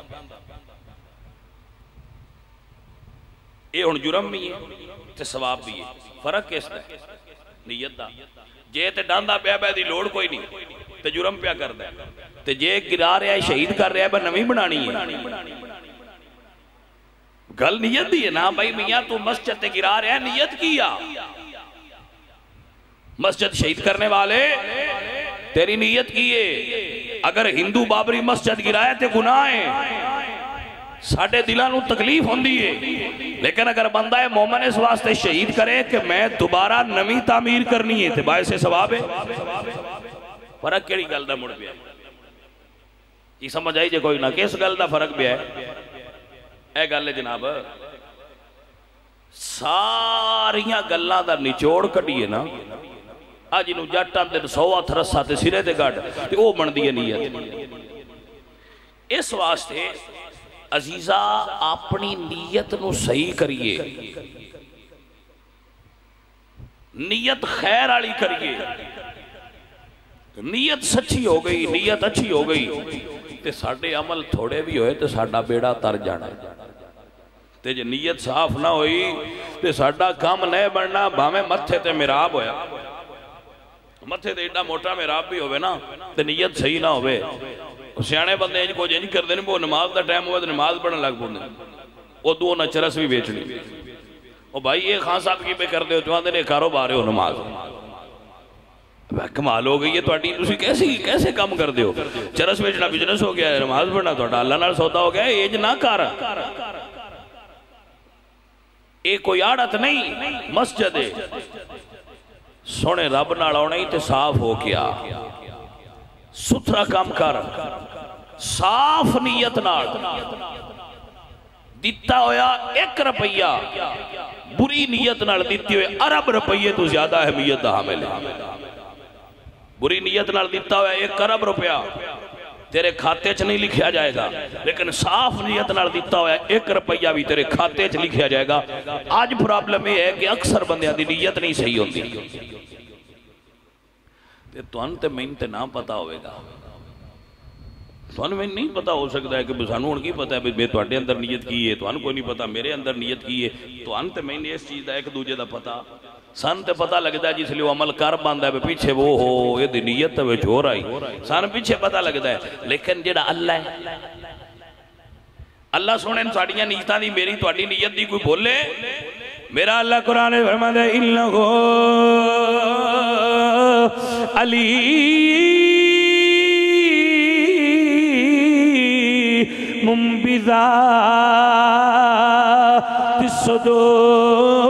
یہ ہن جرم بھی ہے تے ثواب بھی ہے، فرق کس دا ہے؟ نیت دا۔ جے تے ڈاندا پیا بے دی لوڑ کوئی نہیں تے جرم پیا کر دے، تے جے گرا رہا ہے شہید کر رہا ہے بے نویں بنانی ہے، گل نیت دی ہے نا بھائی میاں تو مسجد تے گرا رہا ہے نیت کیا، مسجد شہید کرنے والے تیری نیت کیے، اگر ہندو بابری مسجد گرائے تے گناہ ہے، ساڑھے دلانوں تکلیف ہوندی ہے، لیکن اگر بندہ مومن اس واسطے شہید کرے کہ میں دوبارہ نمی تعمیر کرنی ہے تو باعث ثواب ہے۔ فرق کیڑی گل دا مڑ پیا ہے؟ یہ سمجھ آئی جے کوئی نہ کس گل دا فرق پیا ہے؟ اے گل ہے جناب ساریاں گلاں دا نچوڑ کڈیے نا، آج انہوں جاٹاں تے سوا تھرسا تے سرے تے گاڑ تے او بن دی نیت۔ اس واسطے عزیزہ اپنی نیت نو صحیح کریے، نیت خیر آلی کریے، نیت سچی ہو گئی، نیت اچھی ہو گئی تے ساڑھے عمل تھوڑے بھی ہوئے تے ساڑھا بیڑا تر جانا ہے، تے جے نیت صاف نہ ہوئی تے ساڑھا کام نہیں بڑھنا، بھامیں متھے تے مراب ہویا، متھے تے ایڈا موٹا مراب بھی ہوئے نا تے نیت صحیح نہ ہوئے، سیانے بندے ہیں کو جنج کر دینے وہ نماز دا ٹائم ہوئے تو نماز پڑھنے لگ پڑھنے، وہ دو نہ چرس بھی بیچنی، وہ بھائی یہ خان صاحب کی پہ کر دے ہو چوہاں دینے کاروبار ہو نماز، کمال ہو گئی ہے تواڈی، تسی کیسے کیسے کام کر دیو؟ چرس بیچنا بزنس ہو گیا ہے، نماز پڑھنا تواڈا اللہ نال سودا ہو گیا ہے، یہ نہ کر۔ یہ کوئی عادت نہیں، مسجد ہے، سونے رب نال آنا ہی تے صاف ہو کیا، ستھرا کام کر، صاف نیت نال۔ دیتا ہویا ایک روپیہ بری نیت نال دیتی ہوئے ارب روپیے تو زیادہ اہمیت دا حامل ہے۔ بری نیت نال دیتا ہویا ایک ارب روپیہ تیرے کھاتے چ نہیں لکھیا جائے گا، لیکن صاف نیت نال دیتا ہویا ایک روپیہ بھی تیرے کھاتے چ لکھیا جائے گا۔ آج پرابلم یہ ہے کہ اکثر بندیاں دی نیت نہیں صحیح ہوندی، تے تُہاں تے میں تے نہ پتا ہوئے گا، تُہاں میں نہیں پتا ہو سکتا ہے کہ سانوں ہن کی پتا ہے میں تواڈے اندر نیت کی ہے، تُہاں کوئی نہیں پتا میرے اندر نیت کی ہے، تُہاں تے میں نے اس چیز دا ایک دوجے دا پتا، سان تے پتا لگتا ہے جس لئے وہ عمل کر باندھا ہے پیچھے وہ ہو یہ دی نیت تے ہو رہی، سان پیچھے پتا لگتا ہے، لیکن جڑا اللہ ہے اللہ سونے ساڑیاں نیتاں دی میری تواڈی نیت دی کوئی بولے، میرا اللہ قرآن فرماتا ہے انہو علی منبذات الصدور۔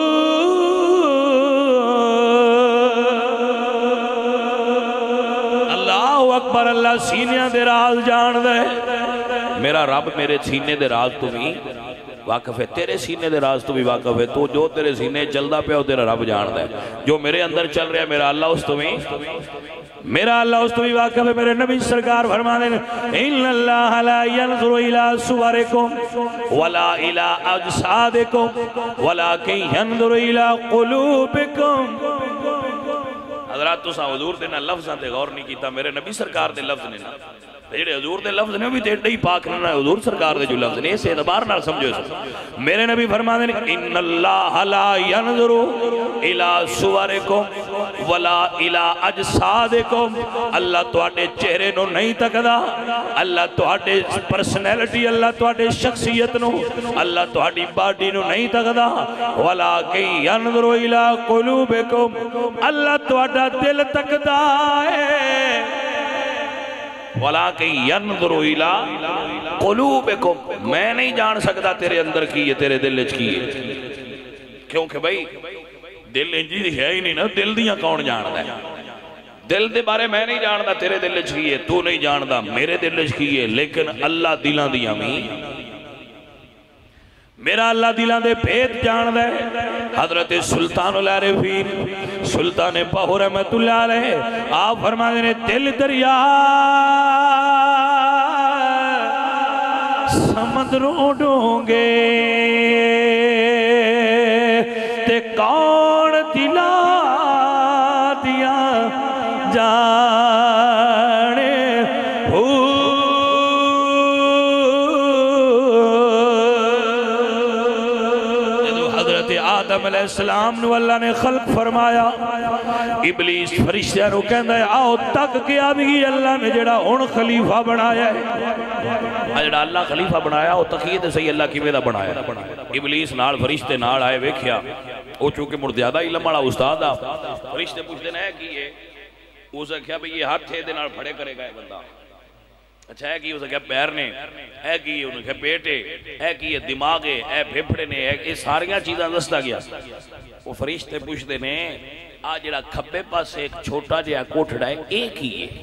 اللہ اکبر، اللہ سینیاں دے راز جان دے، میرا رب میرے سینے دے راز تو بھی واقف ہے، تیرے سینے دے راز تو بھی واقف ہے، تو جو تیرے سینے چلدا پیا وہ تیرا رب جان دے، جو میرے اندر چل رہا ہے میرا اللہ اس تو بھی میرا اللہ اس تو بھی واقف ہے۔ میرے نبی سرکار فرما دیں ان اللہ لا ينظر الى صورکم ولا الى اجسادکم ولکن ينظر الى قلوبکم۔ حضرات تو سا حضور دینا لفظاں تے غور نہیں کیتا، میرے نبی سرکار دے لفظ نے نا جڑے حضور دے لفظ نے وہ بھی تیڑے ہی پاک نہ حضور سرکار دے جو لفظ نے اسے اعتبار نہ سمجھو اسے۔ میرے نبی فرما دیں ان اللہ لا ينظر الى صورکم ولا الى اجسادکم، اللہ تواڈے چہرے نو نہیں تکدا، اللہ تواڈے پرسنالٹی، اللہ تواڈے شخصیت نو، اللہ تواڈی باڈی نو نہیں تکدا، ولکن ينظر الى قلوبکم، اللہ تواڈا دل تکدا ہے، وَلَكِنْ يَنْظُرُ إِلَىٰ قُلُوبِكُمْ، میں نہیں جان سکتا تیرے اندر کی ہے تیرے دل کی ہے، کیونکہ بھائی دل انجی ہے ہی نہیں نا، دل دیاں کون جاندہ ہے، دل دے بارے میں نہیں جاندہ تیرے دل کی ہے، تو نہیں جاندہ میرے دل کی ہے، لیکن اللہ دلان دیاں میں میرا اللہ دلان دے بھید جاندہ ہے۔ حضرت سلطان العارفین سلطان پاہو رحمت اللہ علیہ آپ فرما دینے دل دریا سمندروں ڈونگے تے کون دلا دیا جانے ہو۔ آدم علیہ السلام نو اللہ نے خلق فرمایا، ابلیس فرشتہ نو کہندا ہے آؤ تک کے ابھی اللہ نے جڑا ان خلیفہ بنایا ہے، جڑا اللہ خلیفہ بنایا وہ تقید صحیح اللہ کی ویدہ بنایا۔ ابلیس نال فرشتے نال آئے ویکھیا، وہ چونکہ مردیادہ علم والا استاد آ، فرشتے پوچھتے ہیں کی ہے، اسے کہا بھئی یہ ہاتھ تھے دے نال پھڑے کرے گا بندہ، اچھا ہے کہ اسے کہا پیر نے، ہے کہ انہیں کہا پیٹے، ہے کہ یہ دماغے، ہے پھپڑے نے، یہ ساریاں چیزاں دستا گیا۔ وہ فرشتے پوچھتے نے آج جڑا کھبے پاس ایک چھوٹا جہا کوٹھڑا ہے ایک ہی ہے،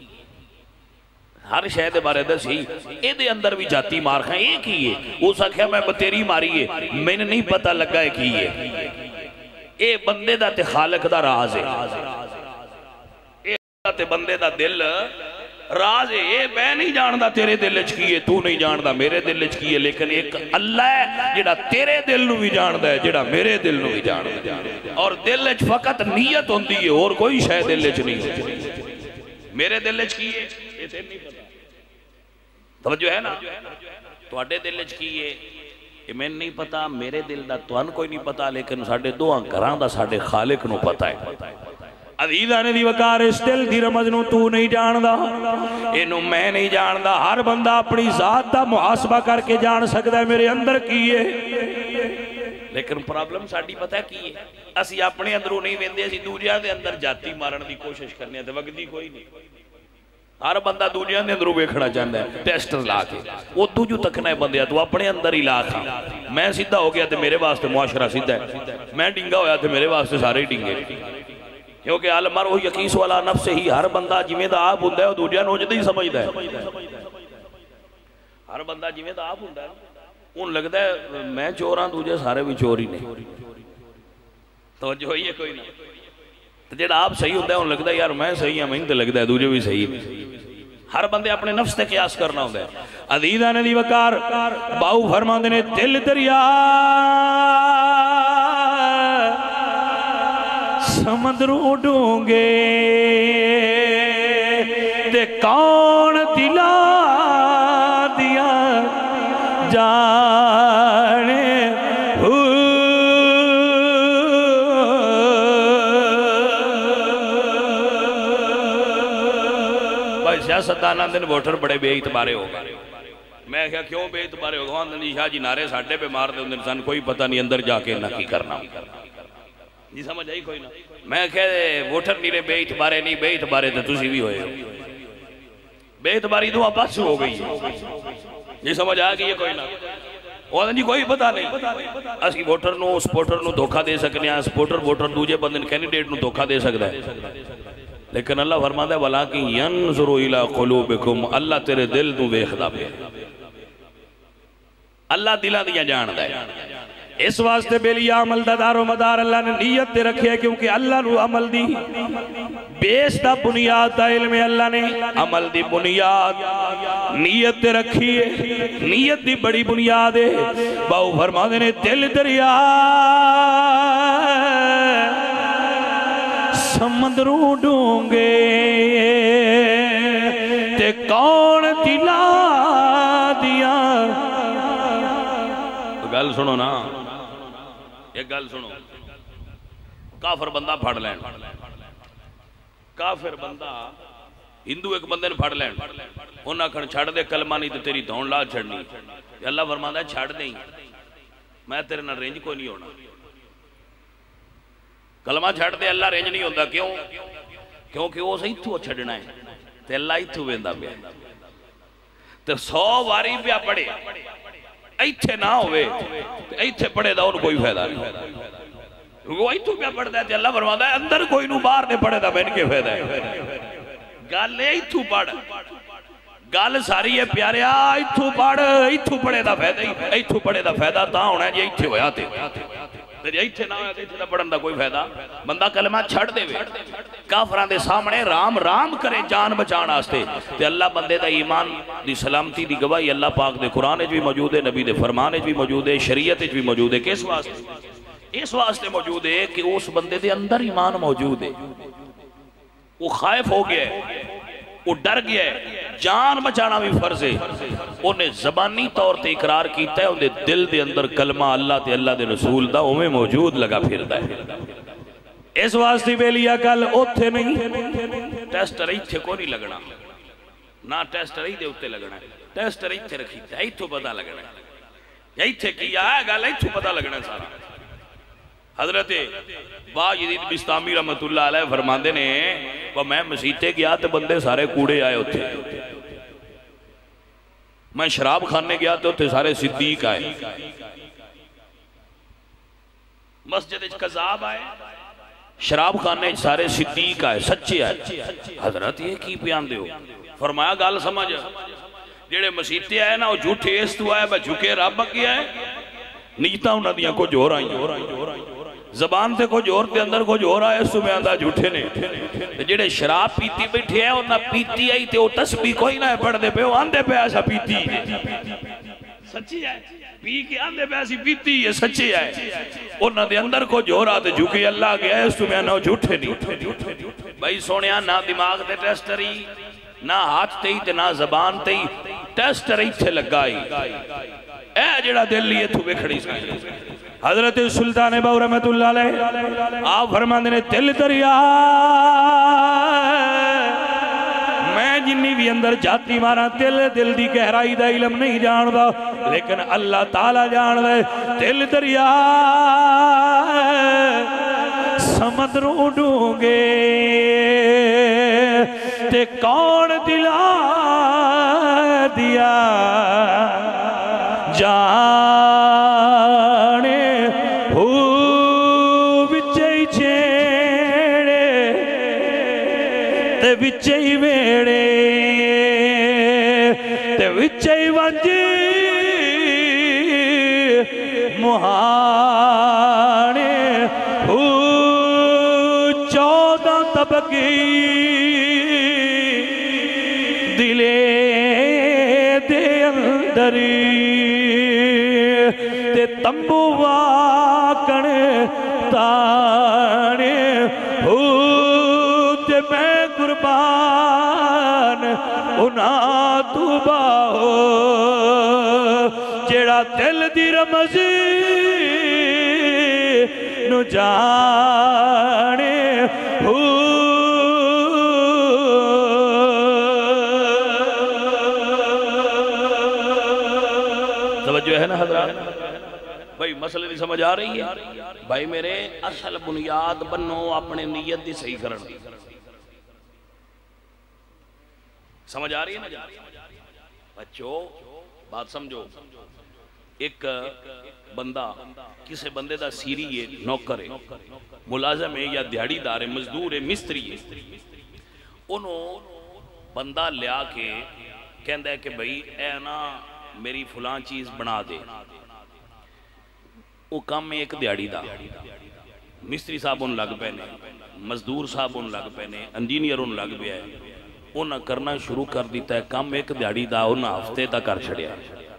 ہر شہد بارے دسی اے دے اندر بھی جاتی مار کھائیں ایک ہی ہے، اسے کہا میں بتیری ماری ہے میں نے نہیں پتہ لگا ہے کی ہے، اے بندے دا تے خالق دا راز ہے، اے تے بندے دا دل راز ہے، یہ میں نہیں جاندہ تیرے دل چکیے، تو نہیں جاندہ میرے دل چکیے، لیکن ایک اللہ ہے جڑا تیرے دل نو بھی جاندہ ہے، جڑا میرے دل نو بھی جاندہ ہے، اور دل چ فقط نیت ہوندی ہے اور کوئی شے دل چ نہیں ہوتی۔ میرے دل چکیے یہ تیرے نہیں پتا، توجہ ہے نا، تو اڈے دل چکیے یہ میں نہیں پتا، میرے دل دا تو ان کوئی نہیں پتا، لیکن ساڑھے دو انکران دا ساڑھے خالق نو پتا ہے۔ عزیزانے دی وقار اس دل دی رمض نو تو نہیں جاندہ، انہوں میں نہیں جاندہ، ہر بندہ اپنی ذات دا محاسبہ کر کے جان سکتا ہے میرے اندر کیے، لیکن پرابلم ساڈی پتہ کی ہے اسی اپنے اندروں نہیں ویندے اسی دوجیاں دے اندر جاتی مارن دی کوشش کرنے ہیں تے وگدی کوئی نہیں ہر بندہ دوجیاں دے اندروں ویکھنا چاہندا ہے ٹیسٹ لا کے وہ تو جو تکنا ہے بندیا تو اپنے اندر ہی لا کھا میں سیدھا ہو گیا تے میرے واسطے معاشرہ سیدھا ہے میں ڈنگا ہویا تے میرے واسطے سارے ڈنگے کیونکہ المرء یقیس والا نفس ہی ہر بندہ جویں دا آپ ہوندا ہے او دوجیاں نوں جدی سمجھدا ہے ہر بندہ جویں دا آپ ہوندا ہے ان لگتا ہے میں چور ہاں دوجے سارے بھی چور ہی نہیں توجہ ہوئی ہے کوئی نہیں جڑا آپ صحیح ہوتا ہے ان لگتا ہے یار میں صحیح ہوں میں تے لگتا ہے دوجے بھی صحیح ہر بندے اپنے نفس تے قیاس کرنا ہوتا ہے عزیزہ نے دی وقار باؤ فرماندے نے دل دریا سمندروں ڈونگے تے کون دلا دیا جانے بھائی سیاستدانہ دن ووٹر بڑے بے اعتبارے ہو گئے میں کہا کیوں بے اعتبارے ہو گئے اندر شاہ جی نعرے ساڑھے پہ مار دے انسان کوئی پتہ نہیں اندر جا کے نہ کی کرنا جی سمجھ آئی کوئی نہ میں کہا ووٹر نیرے بے اعتبارے نہیں بے اعتبارے تو تسی بھی ہوئے بے اعتباری دعا بس ہو گئی یہ سمجھ آگئی یہ کوئی نہ وہ جی کوئی پتہ نہیں اسی ووٹر نو سپورٹر نو دھوکہ دے سکنے ہیں سپورٹر ووٹر دوجے بندن کینڈیڈیٹ نو دھوکہ دے سکتا ہے لیکن اللہ فرماتا ہے وَلَٰكِنْ يَنْظُرُ إِلَىٰ قُلُوبِكُمْ اللہ تیرے دل تو ویکھدا پہ اللہ دلہ دیا جاندا ہے اس واسطے بیلی عمل دا دار و مدار اللہ نے نیت تے رکھے کیونکہ اللہ نو عمل دی بیس دا بنیاد دا علم اللہ نے عمل دی بنیاد نیت تے رکھی ہے نیت دی بڑی بنیاد ہے باؤ فرما دینے دل دریا سمندروں ڈونگے تے کون دلا دیا گل سنو نا ایک گل سنو کافر بندہ پھڑ لین کافر بندہ ہندو ایک بندے نے پھڑ لین انہاں کھڑ چھڑ دے کلمہ نہیں تو تیری دھون لا چھڑنی اللہ فرماتا ہے چھڑ دیں میں تیرے نہ رینج کوئی نہیں ہونا کلمہ چھڑ دے اللہ رینج نہیں ہوتا کیوں کیونکہ وہ سہی تو چھڑنا ہے تے اللہ ہی تو ویندہ پہ تے سو واری پہ پڑے ایتھے نہ ہوئے ایتھے پڑے دا ان کوئی فائدہ نہیں وہ ایتھے پہ پڑھ دے اللہ فرماتا ہے اندر کوئی نو باہر نے پڑے دا بین کے فائدہ ہے گال لے ایتھے پڑھ گال ساری ہے پیارے ایتھے پڑھ ایتھے پڑے دا فائدہ ہی ایتھے پڑے دا فائدہ تا ہونا ہے جی ایتھے ہویا تے ایتھے نہ ہویا تے ایتھے دا پڑھن دا کوئی فائدہ بندہ کلمہ چھڑ دے وے کافران دے سامنے رام رام کرے جان بچان آستے تے اللہ بندے دا ایمان دی سلامتی دی گواہی اللہ پاک دے قرآن اچ بھی موجود ہے نبی دے فرمان اچ بھی موجود ہے شریعت اچ بھی موجود ہے کس واسطے اس واسطے موجود ہے کہ اس بندے دے اندر ایمان موجود ہے وہ خائف ہو گیا ہے وہ ڈر گیا ہے جان بچانا بھی فرض ہے انہیں زبانی طور تے اقرار کیتا ہے انہیں دل دے اندر کلمہ اللہ تے اللہ دے رسول دا انہیں موجود لگا پھر دا ہے اس واسطے بے لیا کل اوتھے نہیں ٹیسٹر ایتھے کو نہیں لگنا نہ ٹیسٹر ایتھے ہوتے لگنا ہے ٹیسٹر ایتھے رکھی تھا ایتھے پتا لگنا ہے ایتھے کیا ہے گل ایتھے پتا لگنا ہے سارا حضرت با یزید بستامی رحمت اللہ علیہ فرماندے نے وہ میں مسیطے گیا تے بندے سارے کوڑے آئے ہوتے میں شراب کھانے گیا تے ہوتے سارے صدیق آئے مسجد قذاب آئے شراب کھانے سارے صدیق آئے سچے آئے حضرت یہ کی پیان دے ہو فرمایا گال سمجھ جیڑے مسیطے آئے نا وہ جھوٹے اس تو آئے میں جھکے رب کیا ہے نیتا انہاں دیاں کو جور آئیں زبان تے کو جور تے اندر کو جور آئے اس میں آندھا جھوٹے نے جیڑے شراب پیتی بیٹھے ہیں انہاں پیتی آئی تے وہ تسبیح کوئی نہ پڑھ دے پہ وہ آندھے پہ ایسا پیتی سچی ہے پی کے آندھے پہ ایسی پیتی ہے سچی ہے انہاں دے اندر کو جور آتے جھوکے اللہ گیا ہے اس میں آندھا جھوٹے نہیں بھائی سونیاں نہ دماغ تے ٹیسٹری نہ ہاتھ تے تے نہ زبان تے ٹیسٹر ایتھے لگائی اے جڑا دل لیے تو بکھڑی سکتی حضرت سلطان باو رحمت اللہ علیہ آپ فرماندے نے دل دریا میں جنی بھی اندر جاتی مارا دل دل دی گہرائی دا علم نہیں جاندا لیکن اللہ تعالی جان دے دل دریا سمندروں ڈونگے تے کون دلا دیا جانے ہو بچے چھیڑے تے بچے ویڑے تے بچے ونجی مہانے ہو چودہ طبقی دلے دے اندری تے تمبو واکن تانے ہو تے میں قربان اُنا تو باہو جیڑا دل دی رمزی نو جانے ہو توجہ ہے نا حضرات بھائی مسئلے نہیں سمجھ آ رہی ہے بھائی میرے اصل بنیاد بنو اپنے نیت دی صحیح کرن سمجھ آ رہی ہے نا بچوں بات سمجھو ایک بندہ کسے بندے دا سیری ہے نوکر ہے ملازم ہے یا دیہڑی دار ہے مزدور ہے مستری ہے انہوں بندہ لیا کے کہندہ ہے کہ بھئی اے نا میری فلان چیز بنا دے وہ کام میں ایک دیہڑی دا مستری صاحب ان لگ پہنے مزدور صاحب ان لگ پہنے انجینئر ان لگ پہ ہے انہاں کرنا شروع کر دیتا ہے کام ایک دیہڑی دا انہاں ہفتے دا کر چھڑیا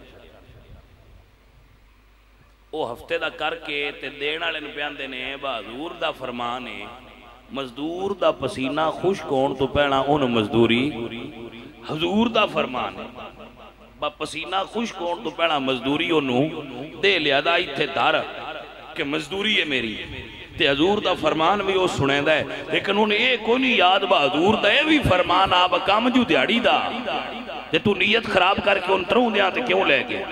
وہ ہفتے دا کر کے تے دینا لین پیان دینے بحضور دا فرمان ہے مزدور دا پسینہ خوش کون تو پہنا ان مزدوری حضور دا فرمان ہے با پسینہ خوش کون تو پہنا مزدوری انہوں دے لیا دا ایتھے دار کہ مزدوری ہے میری تے حضور دا فرمان بھی وہ سنیں دا ہے لیکن انہیں ایک کوئی نہیں یاد با حضور دا بھی فرمان آب کام جو دیاڑی دا تے تو نیت خراب کر کے ان تروں دیا تے کیوں لے گئے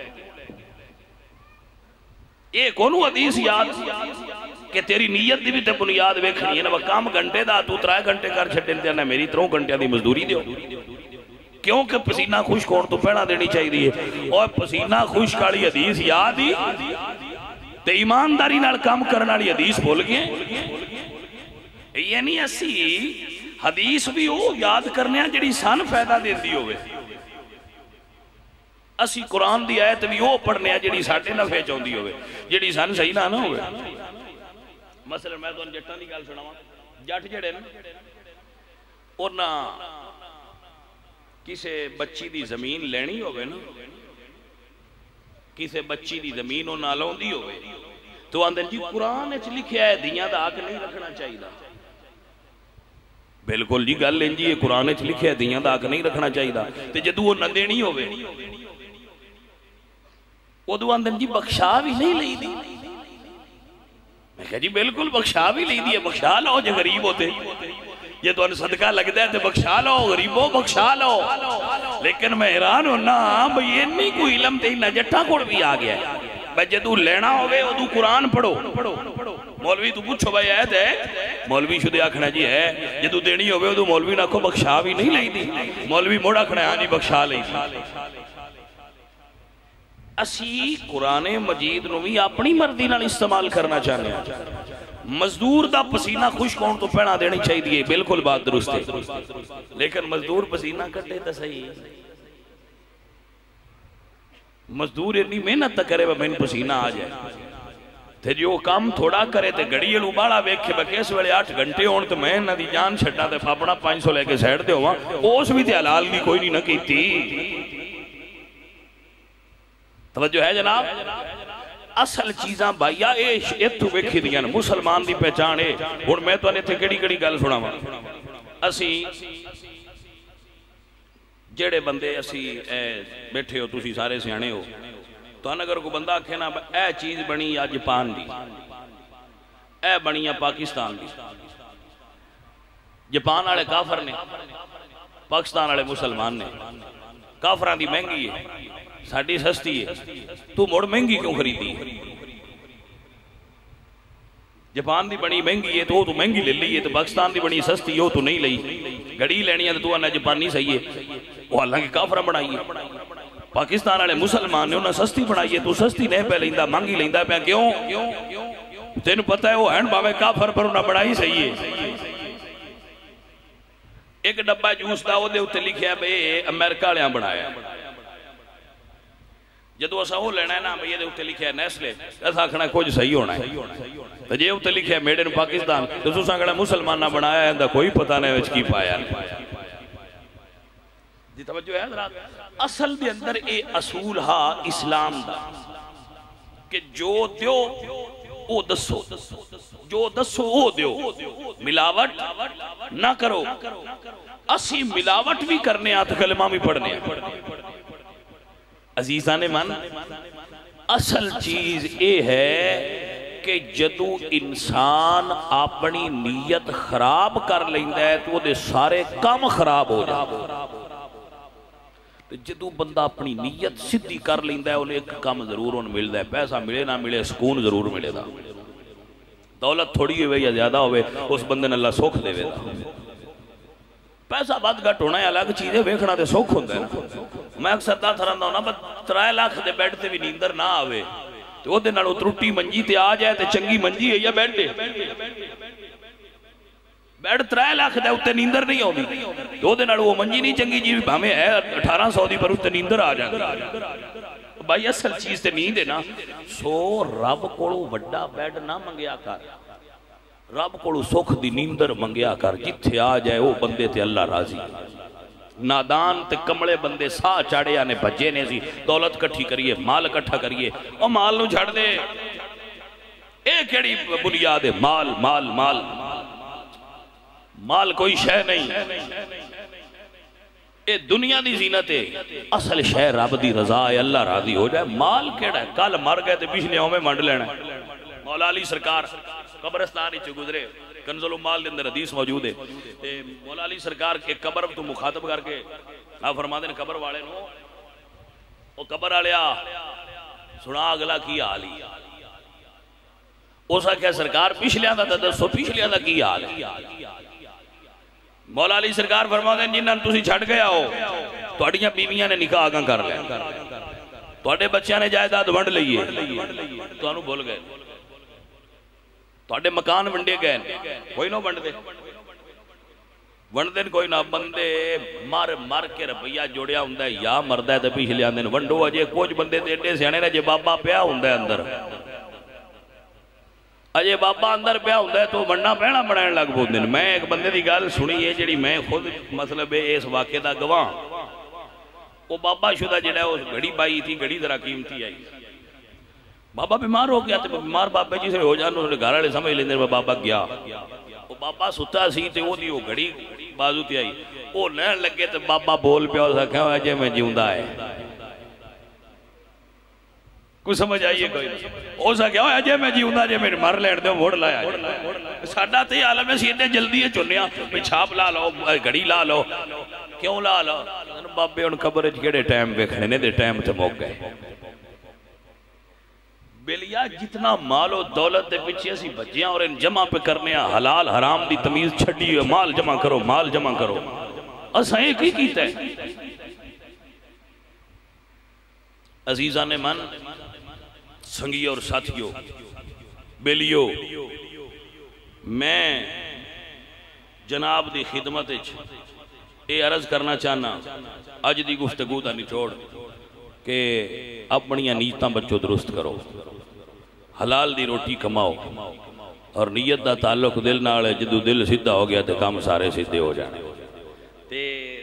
ایک انہوں حدیث یاد کہ تیری نیت دی بھی تے بنیاد ویکھنی ہے نا وہ کام گھنٹے دا تو ترائے گھنٹے کر چھٹے نا میری تروں گھنٹے دی مزدوری دیو کیونکہ پسینہ خوش کون تو پہنا دینی چاہی دی ہے اور پسینہ خوش کالی حدیث یاد ہی تے ایمانداری نال کام کرنا لی حدیث بھول گئے یعنی اسی حدیث بھی ہو یاد کرنے ہیں جڑی سان فائدہ دے دی ہوئے اسی قرآن دی آیت بھی وہ پڑھنے ہیں جڑی ساٹھے نفع چاہتی ہوئے جڑی سان صحیح نہ نہ ہوئے مثلا میں تو ان جٹان دی گال سنا جٹ جڑے نا اور نہ کسے بچی دی زمین لینی ہوئے نا کسے بچی دی زمین نہ لون دی ہوئے تو اندر جی قرآن اچھ لکھیا ہے دیاں دا آکھ نہیں رکھنا چاہیے دا بلکل جی گل لیں جی یہ قرآن اچھ لکھیا ہے دیاں دا آکھ نہیں رکھنا چاہیے دا تے جدو وہ نہ دینی ہوئے وہ دو اندر جی بخشا بھی نہیں لئی دی میں کہا جی بلکل بخشا بھی لئی دی ہے بخشا لو جو غریب ہوتے یہ تو ان صدقہ لگتا ہے تو بخشا لو غریبوں بخشا لو لیکن میں حیران ہوں نا بھئی اتنی کوئی علم تے نہ جٹا کوڑ بھی آ گیا ہے بھئی جدو لینا ہوئے وہ تو قرآن پڑھو مولوی تو پوچھو بھئی آیت ہے مولوی شدے آکھنا جی ہے جدو دینی ہوئے وہ تو مولوی نہ کو بخشا بھی نہیں لئی دی مولوی موڑا کھنا ہے ہاں جی بخشا لئی دی اسی قرآن مجید نو بھی اپنی مردی نال استعمال کرنا چاہنے ہیں مزدور دا پسینہ خوش کون تو پہنا دینی چاہیے دیئے بلکل بات درست ہے لیکن مزدور پسینہ کٹے تا صحیح مزدور اتنی محنت تا کرے وہ محنت پسینہ آ جائے تے جو کام تھوڑا کرے تے گڑی الو باڑا ویکھے بکیس ویلے آٹھ گھنٹے ہون تو میں نہ دی جان چھٹا تے فاپڑا پانچ سو لے کے سیڑ دے ہوا اوس بھی تے حلال بھی کوئی نہیں نہ کی تھی توجہ ہے جناب اصل چیزاں بھائیا ایتھو ویکھی دیاں مسلمان دی پہچان ہے اور میں تو انہیں تھے کڑی کڑی گل سنا ہوا اسی جیڑے بندے اسی بیٹھے ہو تسی سارے سیانے ہو تو ان اگر کو بندہ کہنا اے چیز بنی یا جپان دی اے بنی یا پاکستان دی جپان آڑے کافر نے پاکستان والے مسلمان نے کافران دی مہنگی ہے ساڈی سستی ہے تو مڑ مہنگی کیوں خریدی ہے جاپان دی بڑی مہنگی ہے تو تو مہنگی لے لی ہے تو پاکستان دی بڑی سستی ہے تو نہیں لئی گھڑی لینی ہے تو انہیں جاپانی صحیح ہے وہ اللہ کی کافرہ بڑھائی ہے پاکستان والے مسلمان نے انہیں سستی بڑھائی ہے تو سستی نہیں پہ لیندہ مانگی لیندہ پہ کیوں تینوں پتہ ہے وہ ہینڈ باوے کافر پر انہیں بڑھائی صحیح ہے ایک ڈبہ جوس دا وہ دے ہوتے لکھیا بے امریکہ لیاں بڑھایا جدو ایسا ہو لینا ہے نا یہ دے ہوتے لکھیا نیسلے ایسا آکھنا کچھ صحیح ہونا ہے تو یہ ہوتے لکھیا میڈ ان پاکستان تو سو سانگڑا مسلمان نہ بنایا ہے اندہ کوئی پتہ نہیں وچ کی پایا جی توجہ ہے حضرات اصل دے اندر اے اصول ہا اسلام دا کہ جو دیو او دسو جو دسو او دیو ملاوٹ نہ کرو اسی ملاوٹ بھی کرنے آتا کلمہ بھی پڑھنے عزیزان من اصل چیز اے ہے کہ جدو انسان اپنی نیت خراب کر لیندہ ہے تو وہ دے سارے کام خراب ہو جاتے جدو بندہ اپنی نیت صدی کر لیندہ ہے انہیں ایک کام ضرور انہیں ملتا ہے پیسہ ملے نہ ملے سکون ضرور ملے دا دولت تھوڑی ہوئے یا زیادہ ہوئے اس بندے نے اللہ سوکھ دے دا پیسہ بات گھٹ ہونا ہے الگ چیزیں ویکھنا دے سوکھ ہوندہ ہے نا میں اکثر دا تھرندہ ہونا بس ترائے لاکھ دے بیٹھتے بھی نیندر نہ آوے تو وہ دے نالو ترٹی منجی تے آ جائے تے چنگی منجی ہے یا بیٹھ دے بیٹھ ترائے لاکھ دے اتے نیندر نہیں ہوگی تو وہ دے نالو وہ منجی نہیں چنگی جی ہمیں ہے اٹھارہ سو دی پر اتے نیندر آ جائے بھائی اصل چیز تے نیند ہے نا سو رب کوڑو وڈا بیڈ نہ منگیا کر رب کوڑو سکھ دی نیندر منگیا کر جتھے آ جائے وہ بندے تے اللہ راضی نادان تے کمڑے بندے سا چاڑے آنے بجے نے سی دولت کٹھی کریے مال کٹھا کریے اور مال نو جھڑ دے ایک ایڑی بنیاد ہے مال مال مال مال کوئی شے نہیں اے دنیا دی زینت ہے اصل شے رب دی رضا ہے اللہ راضی ہو جائے مال کیڑا ہے کل مر گئے تے پچھلے ہوں میں منڈ لینا ہے مولا علی سرکار قبرستان ہی چھ گزرے کنز المال کے اندر حدیث موجود ہے مولا علی سرکار کے قبر تو مخاطب کر کے آپ فرما دیں قبر والے نو وہ قبر آلیا سنا اگلا کی آلی اسا کیا سرکار پچھلے آدھا دسو پچھلے آدھا کی آلی مولا علی سرکار فرما دیں جنہاں تسی چھڑ گیا ہو تو اڑیاں بیویاں نے نکاح آگاں کر لیا تو اڑے بچیاں نے جائیداد ونڈ لئیے تو انہوں بھول گئے تو اڑے مکان ونڈے گئے کوئی نہ ونڈ دے ونڈ دے کوئی نہ بندے مار مار کے ربیہ جوڑیا ہوندہ ہے یا مردہ ہے تو پیچھلے آندے ونڈو اجے کچھ بندے دیڑے سے آنے رہے بابا پیا ہوندہ ہے اندر اجے بابا اندر پیا ہوندہ ہے تو ونڈا پہنا بڑھائن لگ بود دن میں ایک بندے دی گال سنی ہے جڑی میں خود مطلب اس واقعہ دا گواں وہ بابا شدہ جڑا ہے اس گھڑی بائی تھی گھڑی ذرا قیمتی آئی بابا بیمار ہو گیا تو بیمار بابا جی سے ہو جانا انہوں نے گھر والے سمجھ لیندے بابا گیا وہ بابا ستا سی تے وہ دی وہ گھڑی بازو تی آئی وہ لین لگے تو بابا بول پیا اسا کہا اجے میں جیوندہ ہے کوئی سمجھ آئیے کوئی اسا کہا اجے میں جیوندہ جے میں مر لین دے ووڑ لایا ساڈا تے عالم سیدھے جلدی ہے چنیا میں چھاپ لا لو گھڑی لا لو کیوں لا لو بابے ان قبر کیڑے ٹائم ویکھنے دے ٹائم تے موک گئے بیلیا جتنا مال و دولت دے پیچھے اسی بچیاں اور ان جمع پہ کرنے حلال حرام دی تمیز چھڑی ہوئے مال جمع کرو مال جمع کرو اسا ایک ہی کیتا ہے عزیزان من سنگیوں اور ساتھیوں بیلیوں میں جناب دی خدمت اے عرض کرنا چاہنا اج دی گفتگو دا نچوڑ کہ اپنی نیتاں بچوں درست کرو حلال دی روٹی کماؤ اور نیت دا تعلق دل نال جدو دل سیدھا ہو گیا تے کام سارے سیدھے ہو جانے تے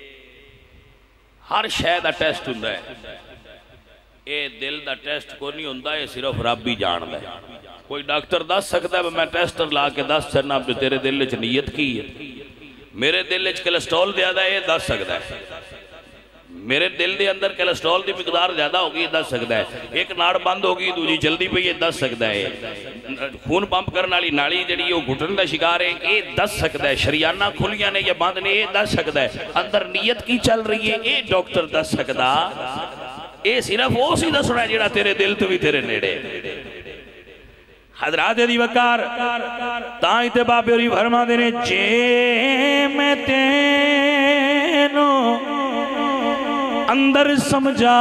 ہر شے دا ٹیسٹ ہوندا ہے اے دل دا ٹیسٹ کو نہیں ہوندا ہے صرف رب ہی جاندا ہے کوئی ڈاکٹر دس سکتا ہے میں ٹیسٹر لا کے دس چرنا تیرے دل وچ نیت کی ہے میرے دل وچ کولیسٹرول زیادہ ہے یہ دس سکتا ہے میرے دل دے اندر کولیسٹرول دی مقدار زیادہ ہوگی یہ دس سکتا ہے ایک ناڑ بند ہوگی دوجی جلدی پہ یہ دس سکتا ہے خون پمپ کرنے والی نالی جڑی وہ گھٹن دا شکار ہے یہ دس سکتا ہے شریانہ کھلیاں نے یا بند نے یہ دس سکتا ہے اندر نیت کی چل رہی ہے یہ ڈاکٹر دس سکتا یہ صرف وہ سی دسنا ہے جڑا تیرے دل تو بھی تیرے نیڑے حضرات دی وقار تائیں تے بابے ہوری فرما دینے جے میں تینو اندر سمجھا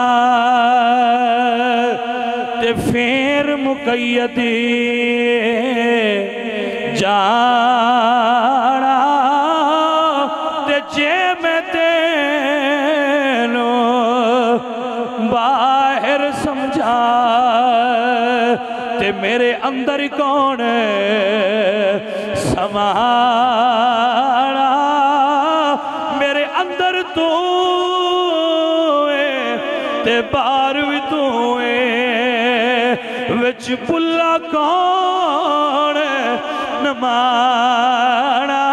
تے پھر مقیدی جاڑا تے جے میں تینو باہر سمجھا تے میرے اندر کون سماڑا میرے اندر تو تے بار بھی تو وچ پلا کون نمانا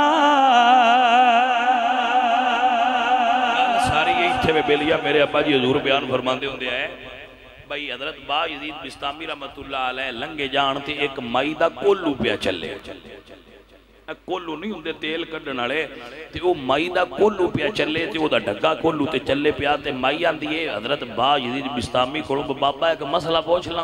ساری یہی تھے میں بیلیا میرے ابا جی حضور بیان فرماندے ہوں دیا ہے بھائی حضرت با یزید بستامی رحمت اللہ علیہ لنگے جانتے ایک مائی دا کولو پیا چلے کولو نہیں ہوں دے تیل کڑن آلے تے وہ مائی دا کولو پیا چلے تے وہ دا ڈھگا کولو تے چلے پیا تے مائی آن دیئے حضرت با یزید بستامی کھڑوں بابا ایک مسئلہ پوچھ لیں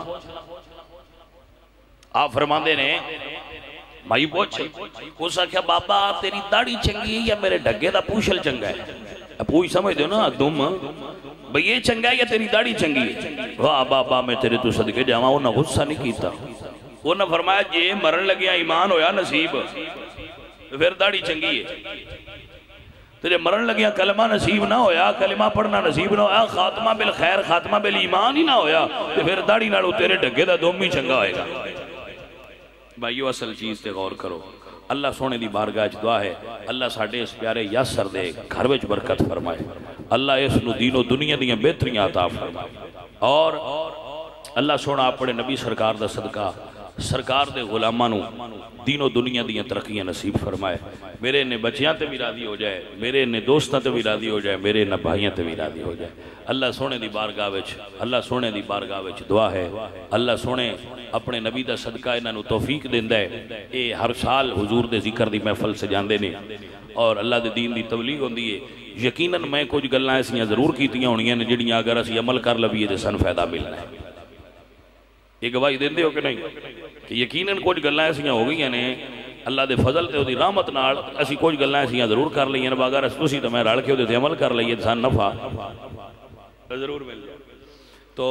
آپ فرماندے نے مائی پوچھ کو سا کیا بابا تیری داڑھی چنگی ہے یا میرے ڈھگے دا پوشل چنگا ہے پوچھ سمجھ دے نا دم بھئی یہ چنگا ہے یا تیری داڑھی چنگی ہے واہ بابا میں تیرے تو صدقے جاواں وہ نہ غصہ نہیں کیتا وہ نہ فرمایا جے مرن لگیا ایمان ہویا نصیب پھر داڑھی چنگی ہے تیرے مرن لگیا کلمہ نصیب نہ ہویا کلمہ پڑھنا نصیب نہ ہویا خاتمہ بالخیر خاتمہ بالایمان ہی نہ ہویا پھر داڑھی نالو تیرے ڈگے دا دوم ہی چنگا ہوئے گا بھائیو اصل چیز تے غور کرو اللہ سونے دی بارگاہ دعا ہے اللہ ساڑھے اس پیارے یاسر دے گھر وچ برکت فرمائے اللہ اس نو دین و دنیا دیاں بہتریاں عطا فرمائے اور اللہ سونا اپنے نبی سرکار دا صدقہ سرکار دے غلاماں نو دین و دنیا دیاں ترقیاں نصیب فرمائے میرے نے بچیاں تے بھی راضی ہو جائے میرے نے دوستاں تے بھی راضی ہو جائے میرے نے بھائیاں تے بھی راضی ہو جائے اللہ سونے دی بارگاہ وچ اللہ سونے دی بارگاہ وچ دعا ہے اللہ سونے اپنے نبی دا صدقہ انہاں نو توفیق دیندا ہے اے ہر سال حضور دے ذکر دی محفل سجاندے نے اور اللہ دے دین دی تبلیغ ہوندی ہے یقیناً میں کچھ گلاں ایسیاں ضرور کیتیاں ہونیاں نے جڑیاں اگر اسی عمل کر لویے تے سن فائدہ ملنا ہے یہ گواہی دیندے ہو کہ نہیں کہ یقیناً کچھ گلاں ایسیاں ہو گئی نے اللہ دے فضل تے دی رحمت نال اسی کچھ گلاں ایسیاں ضرور کر لئیے نے اگر تسی تے میں رل کے اودے تے عمل کر لئیے سن نفع ضرور مل جائے تو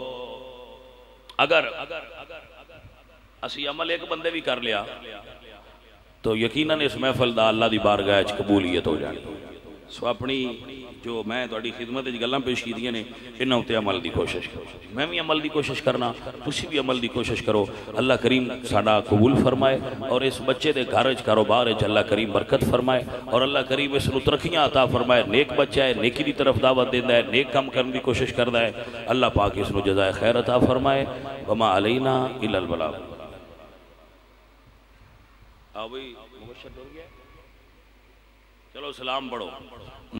اگر اسی عمل ایک بندے بھی کر لیا تو یقیناً اس محفل دا اللہ دی بارگاہ وچ قبولیت ہو جائے سو اپنی جو میں تہاڈی خدمت وچ گلاں پیش کیتیاں نے انہاں تے عمل دی کوشش کرو میں بھی عمل دی کوشش کرنا تسی بھی عمل دی کوشش کرو اللہ کریم ساڈا قبول فرمائے اور اس بچے دے گھر وچ کاروبار وچ اللہ کریم برکت فرمائے اور اللہ کریم اس نو ترقیاں عطا فرمائے نیک بچہ ہے نیکی دی طرف دعوت دیندا ہے نیک کام کرنے دی کوشش کردا ہے اللہ پاک اس نو جزائے خیر عطا فرمائے وما علینا الا البلاغ آوئی مبشر ہو گیا چلو سلام پڑھو